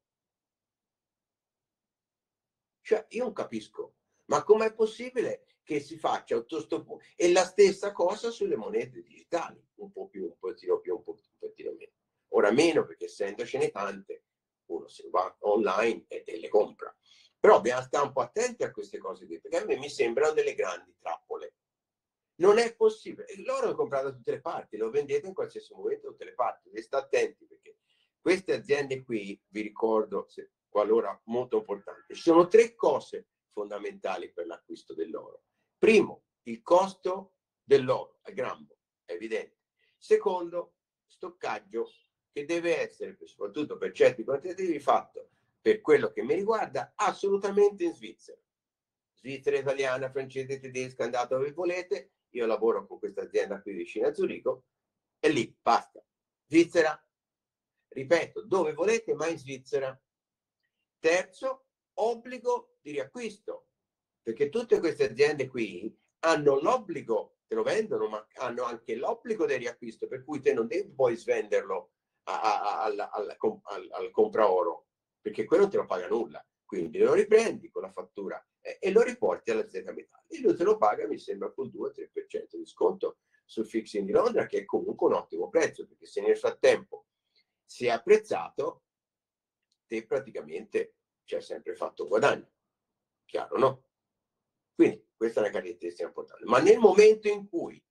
Cioè, io non capisco, ma com'è possibile che si faccia tutto? E la stessa cosa sulle monete digitali, un po' più, un pochino più, un, po', un pochino meno. Ora meno, perché essendocene tante, uno si va online e, e le compra. Però dobbiamo stare un po' attenti a queste cose qui, perché a me mi sembrano delle grandi trappole. Non è possibile. Loro lo comprate da tutte le parti, lo vendete in qualsiasi momento da tutte le parti. E sta attenti, perché queste aziende qui, vi ricordo, se, qualora molto importante, ci sono tre cose fondamentali per l'acquisto dell'oro. Primo, il costo dell'oro a grammo, è evidente. Secondo, stoccaggio, che deve essere, soprattutto per certi quantitativi, fatto, per quello che mi riguarda, assolutamente in Svizzera. Svizzera, italiana, francese, tedesca, andate dove volete. Io lavoro con questa azienda qui vicino a Zurigo, e lì, basta. Svizzera, ripeto, dove volete, ma in Svizzera. Terzo, obbligo di riacquisto, perché tutte queste aziende qui hanno l'obbligo, te lo vendono, ma hanno anche l'obbligo del riacquisto, per cui te non devi poi svenderlo al, al, al, al compraoro, perché quello non te lo paga nulla. Quindi lo riprendi con la fattura e, e lo riporti all'azienda metalli. E lui te lo paga, mi sembra, col due tre per cento di sconto sul fixing di Londra, che è comunque un ottimo prezzo, perché se nel frattempo si è apprezzato, te praticamente ci hai sempre fatto guadagno. Chiaro, no? Quindi questa è una caratteristica importante. Ma nel momento in cui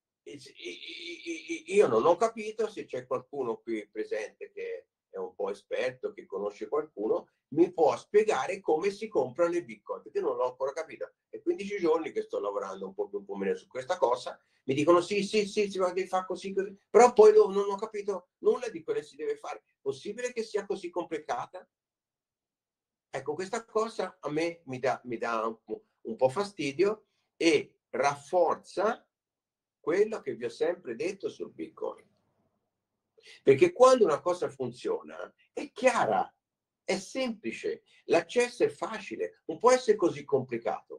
io non ho capito, se c'è qualcuno qui presente che è un po' esperto, che conosce qualcuno, mi può spiegare come si comprano i bitcoin, perché non l'ho ancora capito. È quindici giorni che sto lavorando un po' più un po' meno su questa cosa, mi dicono sì, sì, sì, si devi fare così, così, però poi non ho capito nulla di quello che si deve fare. Possibile che sia così complicata? Ecco, questa cosa a me mi dà, mi dà un, un po' fastidio e rafforza quello che vi ho sempre detto sul Bitcoin. Perché quando una cosa funziona è chiara, è semplice, l'accesso è facile, non può essere così complicato.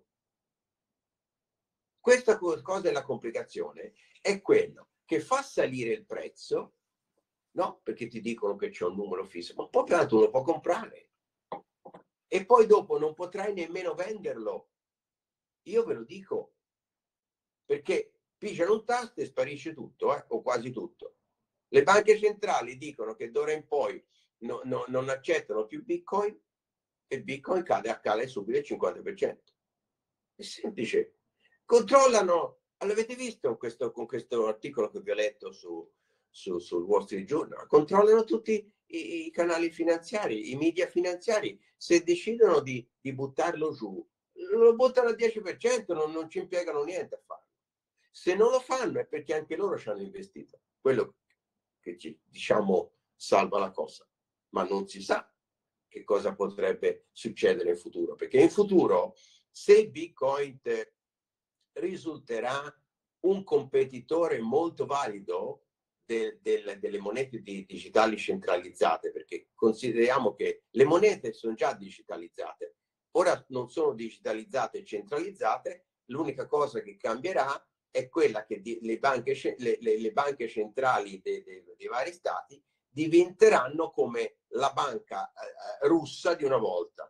Questa cosa della complicazione è quello che fa salire il prezzo, no? Perché ti dicono che c'è un numero fisso, ma poi però tu lo puoi comprare. E poi dopo non potrai nemmeno venderlo. Io ve lo dico, perché pigiano un tasto e sparisce tutto, eh? O quasi tutto. Le banche centrali dicono che d'ora in poi no, no, non accettano più Bitcoin e Bitcoin cade a cale subito il cinquanta per cento. È semplice. Controllano, l'avete visto questo, con questo articolo che vi ho letto su, su, sul Wall Street Journal, controllano tutti i, i canali finanziari, i media finanziari. Se decidono di, di buttarlo giù, lo buttano al dieci per cento, non, non ci impiegano niente a farlo. Se non lo fanno è perché anche loro ci hanno investito. Quello che ci, diciamo, salva la cosa. Ma non si sa che cosa potrebbe succedere in futuro, perché in futuro, se Bitcoin risulterà un competitore molto valido de, de, delle monete di, digitali centralizzate, perché consideriamo che le monete sono già digitalizzate, ora non sono digitalizzate e centralizzate, l'unica cosa che cambierà è quella che di, le, banche, le, le, le banche centrali dei, dei, dei vari stati diventeranno come la banca eh, russa di una volta.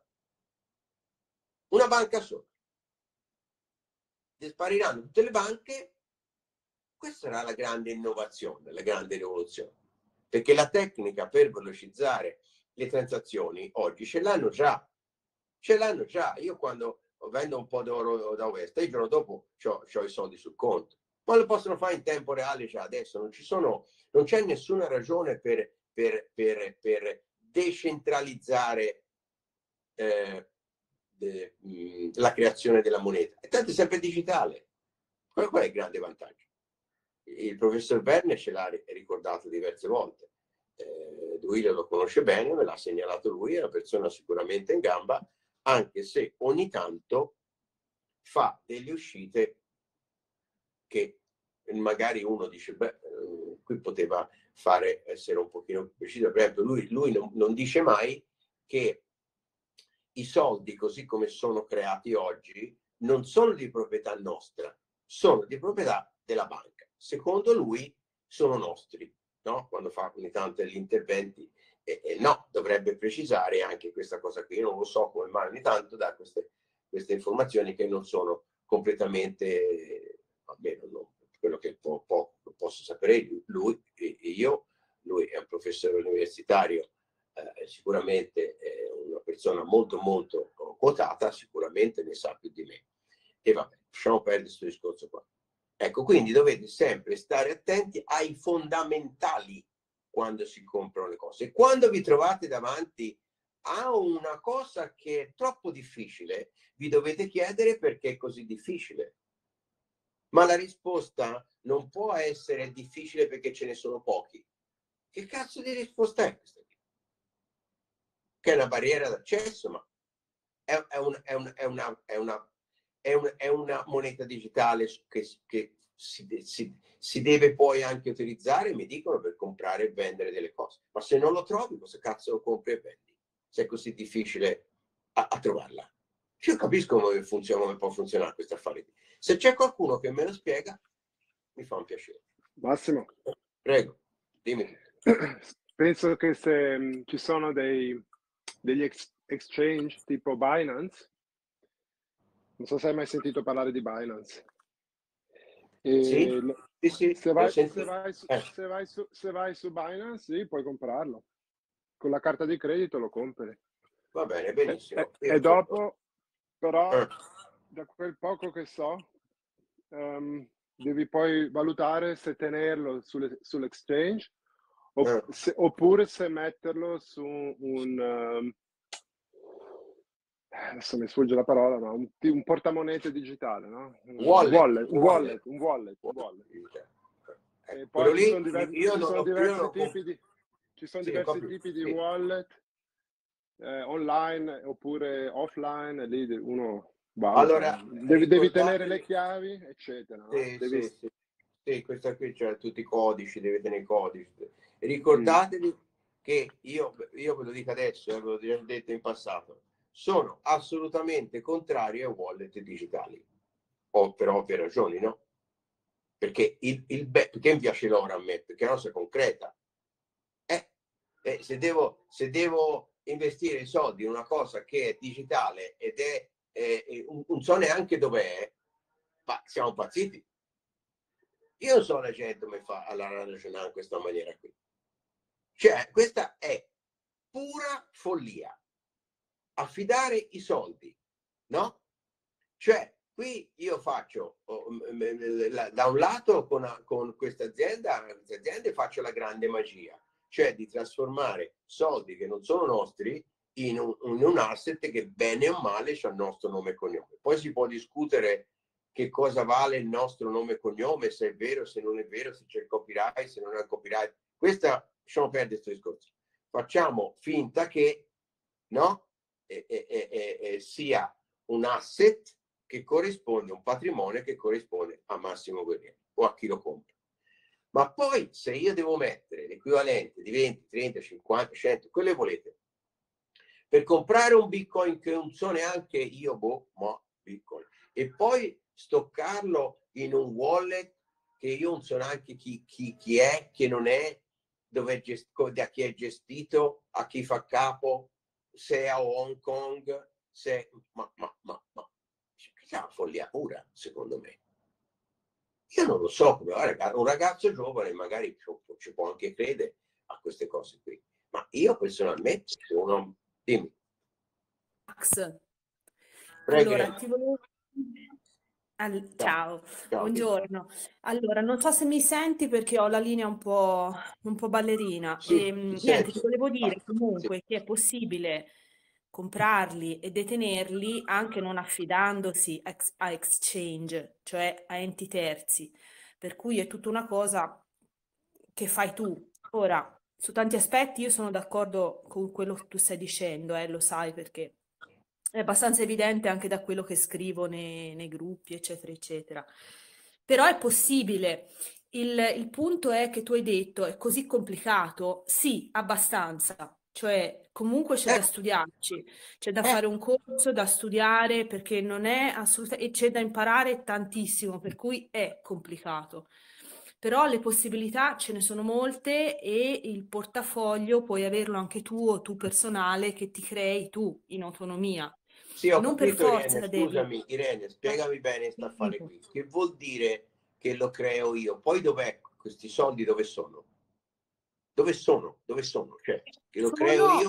Una banca sola. Dispariranno tutte le banche. Questa sarà la grande innovazione, la grande rivoluzione. Perché la tecnica per velocizzare le transazioni oggi ce l'hanno già. Ce l'hanno già. Io quando vendo un po' d'oro da West, il giorno dopo ho i soldi sul conto. Ma lo possono fare in tempo reale già adesso. Non ci sono, non c'è nessuna ragione per, per, per, per decentralizzare eh, de, mh, la creazione della moneta. E tanto è sempre digitale. Qual, qual è il grande vantaggio? Il professor Verne ce l'ha ricordato diverse volte. Eh, Duilio lo conosce bene, me l'ha segnalato lui, è una persona sicuramente in gamba, anche se ogni tanto fa delle uscite che magari uno dice, beh, qui poteva fare, essere un pochino più preciso. Per esempio, lui, lui non, non dice mai che i soldi, così come sono creati oggi, non sono di proprietà nostra, sono di proprietà della banca. Secondo lui sono nostri, no? Quando fa ogni tanto gli interventi, eh, eh, no, dovrebbe precisare anche questa cosa qui. Io non lo so come mai ogni tanto dà queste, queste informazioni che non sono completamente, almeno non, quello che po, po, posso sapere lui e io. Lui è un professore universitario, eh, sicuramente è una persona molto molto quotata, sicuramente ne sa più di me. E vabbè, lasciamo perdere questo discorso qua. Ecco, quindi dovete sempre stare attenti ai fondamentali quando si comprano le cose. E quando vi trovate davanti a una cosa che è troppo difficile, vi dovete chiedere perché è così difficile. Ma la risposta non può essere difficile perché ce ne sono pochi. Che cazzo di risposta è questa? Che è una barriera d'accesso, ma è, è, un, è, un, è, una, è, una, è, un, è una moneta digitale che, che si, si, si deve poi anche utilizzare, mi dicono, per comprare e vendere delle cose. Ma se non lo trovi, cosa cazzo lo compri e vendi? Se è così difficile a, a trovarla. Io capisco come funziona, come può funzionare questo affare. Se c'è qualcuno che me lo spiega, mi fa un piacere. Massimo. Prego, dimmi. Penso che se um, ci sono dei, degli ex exchange tipo Binance, non so se hai mai sentito parlare di Binance. E sì, sì, sì, se, vai, se, vai su, eh. se, vai su, se vai su Binance, sì, puoi comprarlo. Con la carta di credito lo compri. Va bene, benissimo. E, e dopo, però, eh. da quel poco che so, um, devi poi valutare se tenerlo sulle, sull'exchange opp eh. se, oppure se metterlo su un... Um, adesso mi sfugge la parola, ma un, un portamonete digitale, no? Wallet, un wallet, un wallet, un wallet, un wallet. Eh, E poi ci lì, sono diversi, io ci non sono ho, diversi non tipi di, ci sono sì, diversi tipi di sì. wallet, eh, online oppure offline, lì uno valuta. Allora, devi, devi tenere le chiavi, eccetera. No? Sì, devi... sì, sì. Sì, questa qui c'è tutti i codici, deve tenere i codici. Ricordatevi mm. che io, io ve lo dico adesso, eh, ve l'ho già detto in passato, sono assolutamente contrario ai wallet digitali. O per ovvie ragioni, no? Perché il, il perché mi piace l'oro a me? Perché la cosa è concreta. Eh, eh, se, devo, se devo investire i soldi in una cosa che è digitale ed è eh, un, non so neanche dov'è, ma siamo impazziti. Io non so la gente come fa a ragionare in questa maniera qui. Cioè, questa è pura follia. Affidare i soldi, no? Cioè, qui io faccio, oh, da un lato con, con questa azienda, queste aziende faccio la grande magia, cioè di trasformare soldi che non sono nostri in un, in un asset che bene o male c'ha il nostro nome e cognome. Poi si può discutere che cosa vale il nostro nome e cognome, se è vero, se non è vero, se c'è il copyright, se non è il copyright. Questa, lasciamo perdere questo discorso. Facciamo finta che, no, e, e, e, e sia un asset che corrisponde, un patrimonio che corrisponde a Massimo Guerrieri o a chi lo compra. Ma poi se io devo mettere l'equivalente di venti, trenta, cinquanta, cento, quello che volete, per comprare un bitcoin che non so neanche io, boh, ma bitcoin, e poi stoccarlo in un wallet che io non so neanche chi, chi, chi è, che non è, dove gest- da chi è gestito, a chi fa capo, se è a Hong Kong, se... Ma, ma, ma, ma, è una follia pura, secondo me. Io non lo so, come un ragazzo giovane magari ci può anche credere a queste cose qui, ma io personalmente sono... Dimmi. Max, Prego. allora ti volevo... All... Ciao, Ciao, buongiorno. Allora, non so se mi senti perché ho la linea un po', un po' ballerina. Sì, e, niente, ti volevo dire comunque sì. che è possibile comprarli e detenerli anche non affidandosi ex- a exchange, cioè a enti terzi, per cui è tutta una cosa che fai tu. Ora, su tanti aspetti io sono d'accordo con quello che tu stai dicendo, eh, lo sai perché è abbastanza evidente anche da quello che scrivo nei, nei gruppi, eccetera, eccetera. Però è possibile. Il, il punto è che tu hai detto è così complicato. Sì, abbastanza. Cioè, comunque c'è Eh, da studiarci, c'è da eh, fare un corso, da studiare, perché non è assolutamente, e c'è da imparare tantissimo, per cui è complicato. Però le possibilità ce ne sono molte e il portafoglio puoi averlo anche tu o tu personale che ti crei tu in autonomia. sì, ho Non per capito Irene, forza devi... scusami Irene, Eh, spiegami bene sta affare dimmi. qui. Che vuol dire che lo creo io? Poi dov'è questi soldi? Dove sono? Dove sono? Dove sono? Cioè, che lo creo io? Sono...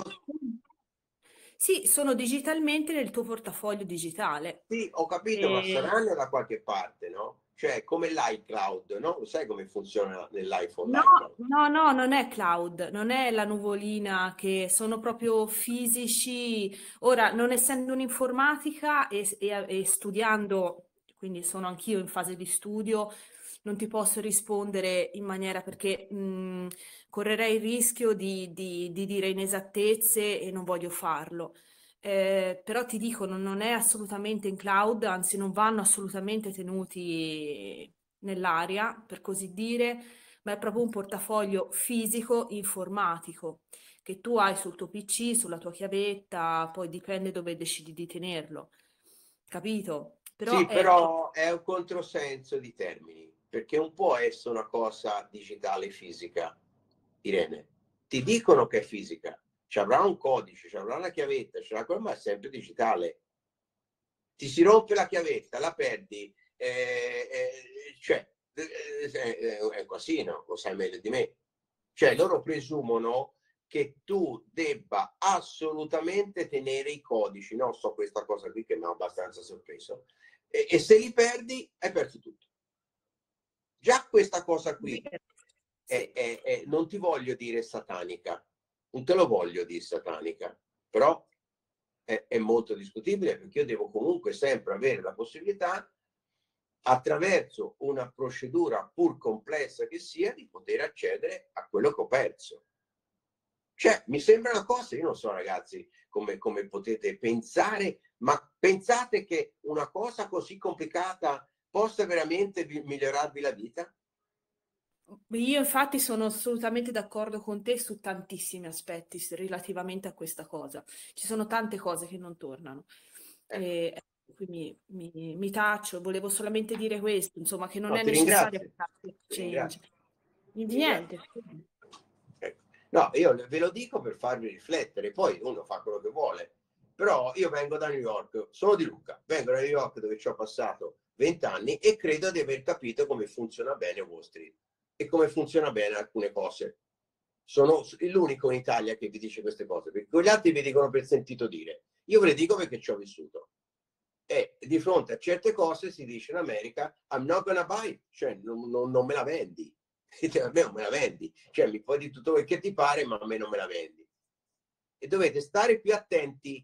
Sì, sono digitalmente nel tuo portafoglio digitale. Sì, ho capito, ma E... saranno da qualche parte, no? Cioè, come l'iCloud, no? Lo sai come funziona nell'iPhone No, l'iCloud? no, no, non è cloud, non è la nuvolina, che sono proprio fisici. Ora, non essendo un'informatica e, e- e studiando, quindi sono anch'io in fase di studio, non ti posso rispondere in maniera perché mh, correrei il rischio di, di- di dire inesattezze e non voglio farlo. Eh, però ti dico, non, non è assolutamente in cloud, anzi non vanno assolutamente tenuti nell'aria, per così dire, ma è proprio un portafoglio fisico informatico che tu hai sul tuo P C, sulla tua chiavetta, poi dipende dove decidi di tenerlo, capito? Però Sì, ecco, però è un controsenso di termini, perché non può essere una cosa digitale fisica, Irene. Ti dicono che è fisica, ci avrà un codice, ci avrà una chiavetta, ci avrà quello, ma è sempre digitale. Ti si rompe la chiavetta, la perdi, eh, eh, cioè, eh, eh, è così, no? Lo sai meglio di me. Cioè, loro presumono che tu debba assolutamente tenere i codici, no? So questa cosa qui che mi ha abbastanza sorpreso. E, e se li perdi, hai perso tutto. Già questa cosa qui è, sì. è, è, non ti voglio dire satanica, non te lo voglio dire satanica, però è, è molto discutibile perché io devo comunque sempre avere la possibilità, attraverso una procedura pur complessa che sia, di poter accedere a quello che ho perso. Cioè, mi sembra una cosa, io non so ragazzi come, come potete pensare, ma pensate che una cosa così complicata possa veramente migliorarvi la vita? Io infatti sono assolutamente d'accordo con te su tantissimi aspetti relativamente a questa cosa. Ci sono tante cose che non tornano. Ecco, E ecco, qui mi, mi- mi taccio, volevo solamente dire questo, insomma, che non no, è ti necessario ringrazio, fare ti change. ringrazio, Di ti niente. ringrazio. Ecco. No, io ve lo dico per farvi riflettere, poi uno fa quello che vuole, però io vengo da New York, sono di Lucca, vengo da New York dove ci ho passato vent'anni e credo di aver capito come funziona bene Wall Street e come funziona bene alcune cose. Sono l'unico in Italia che vi dice queste cose, perché gli altri vi dicono per sentito dire. Io ve le dico perché ci ho vissuto. E di fronte a certe cose si dice in America I'm not gonna buy it, cioè non, non, non me la vendi. A me non me la vendi, cioè mi puoi di tutto quel che ti pare, ma a me non me la vendi. E dovete stare più attenti.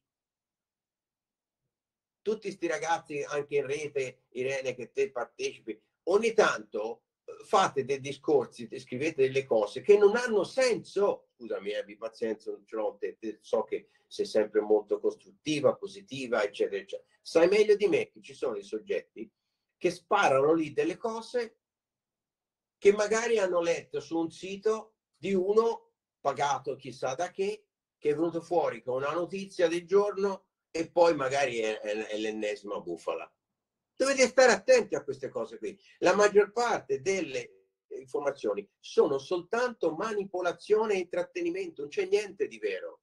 Tutti sti ragazzi, anche in rete, Irene, che te partecipi, ogni tanto fate dei discorsi, scrivete delle cose che non hanno senso. Scusami, abbi pazienza, non ce l'ho, te, te, so che sei sempre molto costruttiva, positiva, eccetera, eccetera. Sai meglio di me che ci sono dei soggetti che sparano lì delle cose che magari hanno letto su un sito di uno pagato chissà da che, che è venuto fuori con una notizia del giorno e poi magari è, è, è l'ennesima bufala. Dovete stare attenti a queste cose qui. La maggior parte delle informazioni sono soltanto manipolazione e intrattenimento, non c'è niente di vero.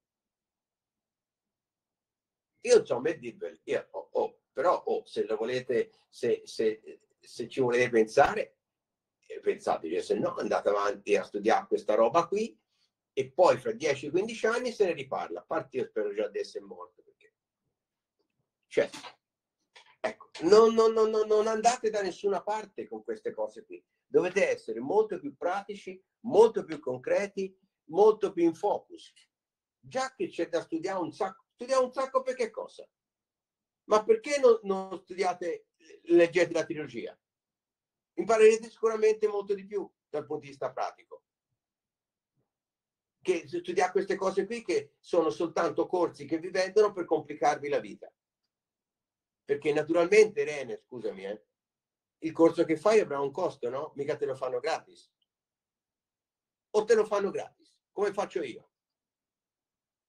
Io insomma, io, oh, oh, però oh, se lo volete, se, se, se ci volete pensare, eh, pensate, se no andate avanti a studiare questa roba qui e poi fra dieci quindici anni se ne riparla. A parte io spero già di essere morto. Perché... Cioè, ecco, non, non, non, non andate da nessuna parte con queste cose qui. Dovete essere molto più pratici, molto più concreti, molto più in focus. Già che c'è da studiare un sacco, studiare un sacco per che cosa? Ma perché non, non studiate, leggete la trilogia? Imparerete sicuramente molto di più dal punto di vista pratico. Che studiare queste cose qui che sono soltanto corsi che vi vendono per complicarvi la vita. Perché naturalmente, Irene, scusami, eh, il corso che fai avrà un costo, no? Mica te lo fanno gratis. O te lo fanno gratis, come faccio io.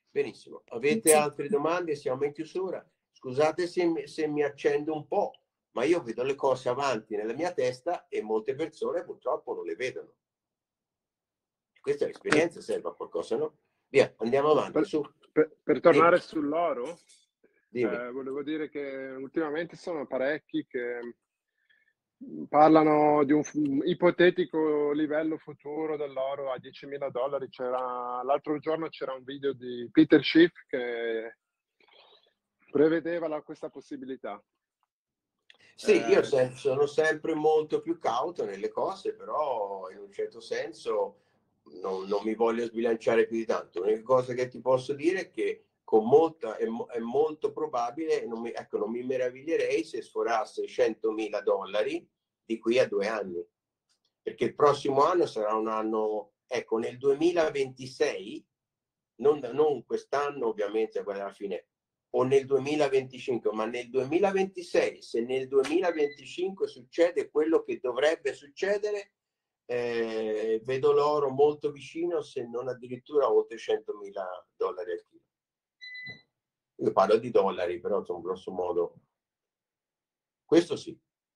Benissimo. Avete altre domande? Siamo in chiusura. Scusate se, se mi accendo un po', ma io vedo le cose avanti nella mia testa e molte persone purtroppo non le vedono. Questa è l'esperienza, serve a qualcosa, no? Via, andiamo avanti. Per, su. per, per tornare Dimmi. sull'oro, Dimmi. eh, volevo dire che ultimamente sono parecchi che parlano di un, un ipotetico livello futuro dell'oro a diecimila dollari. C'era, l'altro giorno c'era un video di Peter Schiff che prevedeva la, questa possibilità. Sì, eh, io se, sono sempre molto più cauto nelle cose, però in un certo senso non, non mi voglio sbilanciare più di tanto. L'unica cosa che ti posso dire è che con molta, è, è molto probabile, non mi, ecco, non mi meraviglierei se sforasse centomila dollari di qui a due anni, perché il prossimo anno sarà un anno, ecco, nel duemilaventisei, non, non quest'anno ovviamente, quella alla fine, o nel duemilaventicinque, ma nel duemilaventisei, se nel duemilaventicinque succede quello che dovrebbe succedere, eh, vedo l'oro molto vicino, se non addirittura oltre centomila dollari al chilo. Io parlo di dollari, però insomma, grosso modo, questo sì.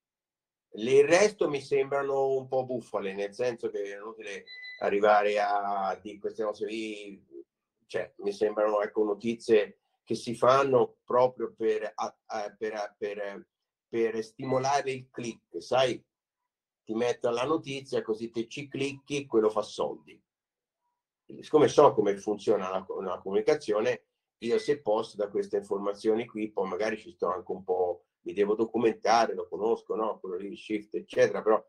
Il resto mi sembrano un po' bufale, nel senso che è inutile arrivare a di queste cose lì, cioè mi sembrano, ecco, notizie che si fanno proprio per, a, a, per, per, per stimolare il click, sai, ti metto la notizia così te ci clicchi, quello fa soldi. Siccome so come funziona la, la comunicazione, io se posso da queste informazioni qui, poi magari ci sto anche un po', mi devo documentare, lo conosco, no? Quello lì, Shift, eccetera, però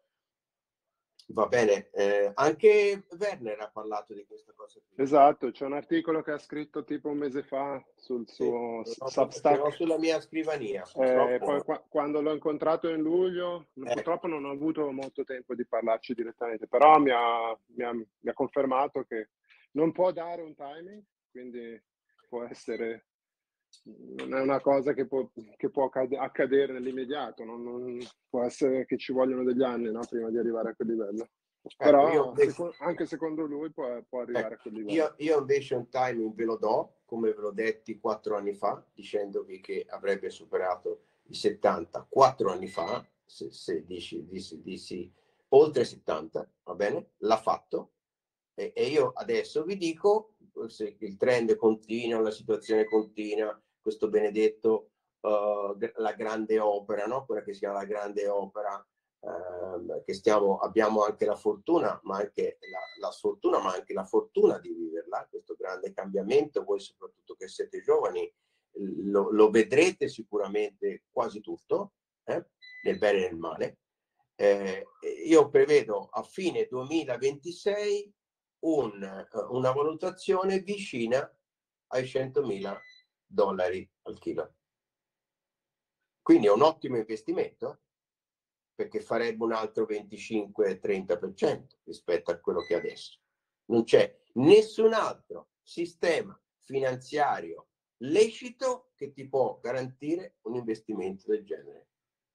va bene. Eh, anche Werner ha parlato di questa cosa qui. Esatto, c'è un articolo che ha scritto tipo un mese fa sul suo sì, Substack. Ce l'ho sulla mia scrivania. Eh, poi qua, quando l'ho incontrato in luglio, eh. purtroppo non ho avuto molto tempo di parlarci direttamente, però mi ha, mi ha, mi ha confermato che non può dare un timing, quindi può essere, non è una cosa che può, che può accadere nell'immediato, non, non, può essere che ci vogliono degli anni, no, prima di arrivare a quel livello. Però ecco, invece, seco, anche secondo lui può, può arrivare ecco, a quel livello. Io, io invece un timing ve lo do, come ve l'ho detti quattro anni fa, dicendovi che avrebbe superato i settanta quattro anni fa, se, se dici, dici, dici oltre settanta, va bene? L'ha fatto. E, e io adesso vi dico, se il trend continua, la situazione continua, questo benedetto, uh, la grande opera, no? Quella che si chiama la grande opera, uh, che stiamo, abbiamo anche la fortuna, ma anche la, la sfortuna, ma anche la fortuna di viverla, questo grande cambiamento. Voi soprattutto che siete giovani, lo, lo vedrete sicuramente quasi tutto, eh? Nel bene e nel male. Eh, io prevedo a fine duemilaventisei un, una valutazione vicina ai centomila dollari al chilo. Quindi è un ottimo investimento, perché farebbe un altro venticinque trenta per cento rispetto a quello che è adesso. Non c'è nessun altro sistema finanziario lecito che ti può garantire un investimento del genere.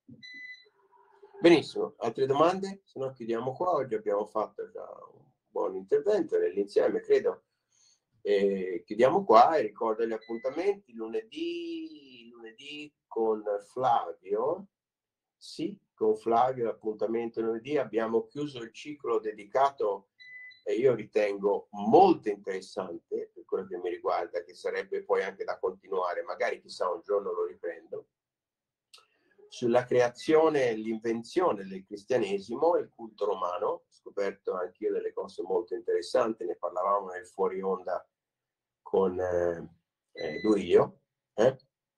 Benissimo, altre domande? Se no chiudiamo qua. Oggi abbiamo fatto già un buon intervento nell'insieme, credo. E chiudiamo qua e ricordo gli appuntamenti lunedì, lunedì con Flavio. Sì, con Flavio l'appuntamento lunedì. Abbiamo chiuso il ciclo dedicato, e io ritengo molto interessante per quello che mi riguarda, che sarebbe poi anche da continuare, magari chissà un giorno lo riprendo, sulla creazione e l'invenzione del cristianesimo e il culto romano. Ho scoperto anch'io delle cose molto interessanti, ne parlavamo nel fuori onda con eh, eh, Duilio, eh?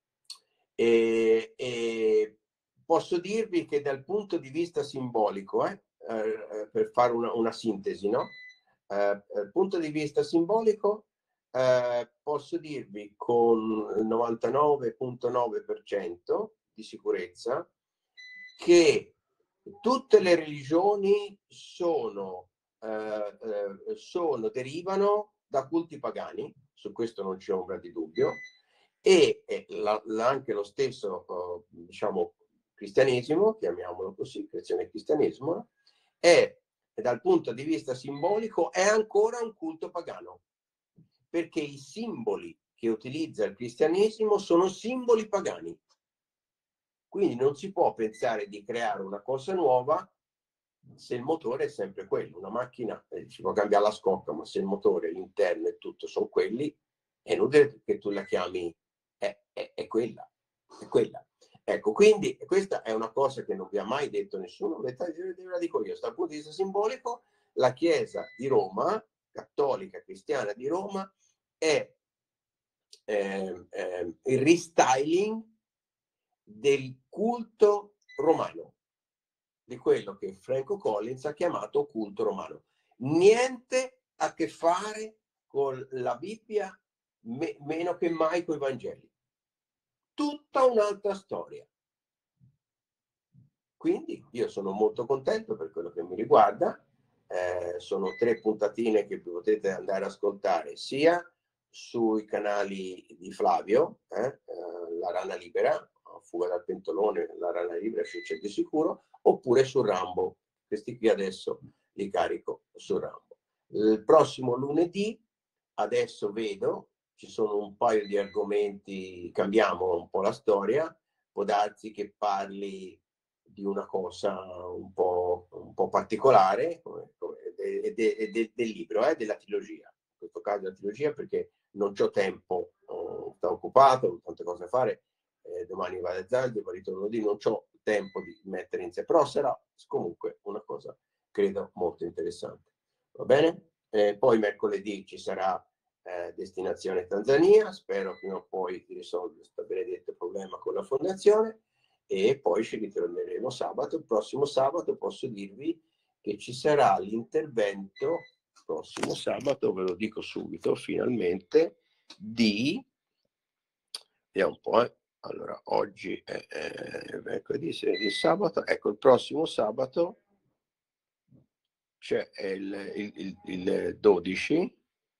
e, e posso dirvi che dal punto di vista simbolico, eh, eh, per fare una, una sintesi, no? Eh, dal punto di vista simbolico, eh, posso dirvi con il novantanove virgola nove per cento di sicurezza che tutte le religioni sono, eh, eh, sono derivano da culti pagani, su questo non c'è ombra di dubbio, e eh, la, la, anche lo stesso eh, diciamo cristianesimo, chiamiamolo così, creazione cristianesimo, è dal punto di vista simbolico è ancora un culto pagano, perché i simboli che utilizza il cristianesimo sono simboli pagani. Quindi non si può pensare di creare una cosa nuova se il motore è sempre quello. Una macchina eh, si può cambiare la scocca, ma se il motore, l'interno e tutto sono quelli, è inutile che tu la chiami, è, è, è quella, è quella. Ecco, quindi questa è una cosa che non vi ha mai detto nessuno, ve la dico io. Dal punto di vista simbolico, la Chiesa di Roma, cattolica cristiana di Roma, è eh, eh, il restyling del culto romano, di quello che Franco Collins ha chiamato culto romano. Niente a che fare con la Bibbia, me, meno che mai con i Vangeli. Tutta un'altra storia. Quindi io sono molto contento per quello che mi riguarda. Eh, sono tre puntatine che potete andare ad ascoltare sia sui canali di Flavio, eh, eh, La Rana Libera, Fuga dal Pentolone, La Rana Libera c'è di sicuro, oppure su Rambo. Questi qui adesso li carico su Rambo. Il prossimo lunedì, adesso vedo, ci sono un paio di argomenti, cambiamo un po' la storia, può darsi che parli di una cosa un po', un po' particolare, come, come, de, de, de, del libro, eh, della trilogia. In questo caso della trilogia perché non c'ho tempo, oh, sto occupato, ho tante cose da fare, eh, domani vado a Zaldi, poi ritorno lì, non c'ho tempo di mettere in sé, però sarà comunque una cosa, credo, molto interessante. Va bene? Eh, poi mercoledì ci sarà eh, destinazione Tanzania, spero prima o poi di risolvere questo benedetto problema con la fondazione, e poi ci ritorneremo sabato. Il prossimo sabato posso dirvi che ci sarà l'intervento, prossimo sabato, ve lo dico subito, finalmente, di, vediamo un po', eh. Allora, oggi è, è mercoledì, di sabato, ecco, il prossimo sabato c'è il, il, il, il dodici,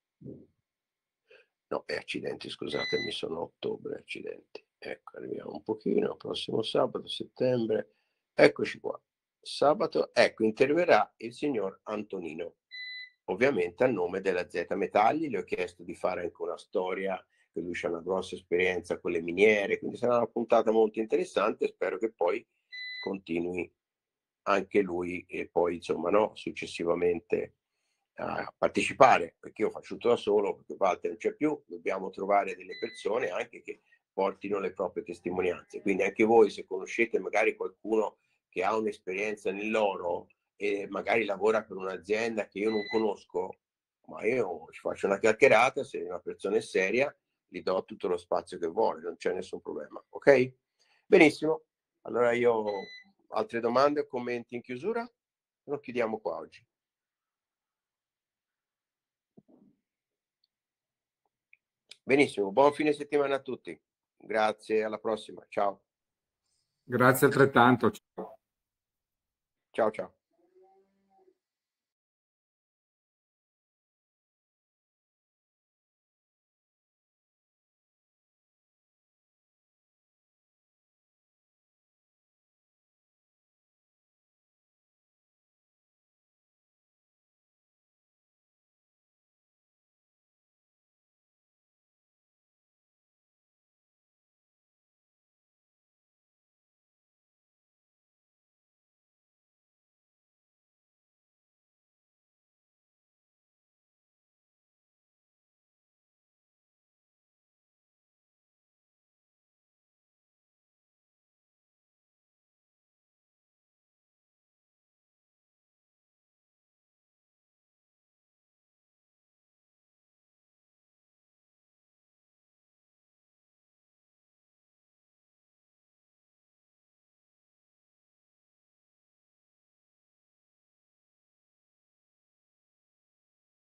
no, è accidenti, scusatemi, sono ottobre, accidenti. Ecco, arriviamo un pochino, prossimo sabato, settembre, eccoci qua. Sabato, ecco, interverrà il signor Antonino, ovviamente a nome della Z Metalli. Le ho chiesto di fare anche una storia, che lui ha una grossa esperienza con le miniere, quindi sarà una puntata molto interessante. Spero che poi continui anche lui e poi, insomma, no, successivamente a partecipare, perché io faccio tutto da solo, perché Walter non c'è più, dobbiamo trovare delle persone anche che portino le proprie testimonianze. Quindi anche voi, se conoscete magari qualcuno che ha un'esperienza nell'oro e magari lavora per un'azienda che io non conosco, ma io ci faccio una chiacchierata, se una persona è seria gli do tutto lo spazio che vuole, non c'è nessun problema, ok? Benissimo, allora io altre domande o commenti in chiusura? Lo chiudiamo qua oggi. Benissimo, buon fine settimana a tutti. Grazie, alla prossima. Ciao. Grazie altrettanto. Ciao. Ciao, ciao.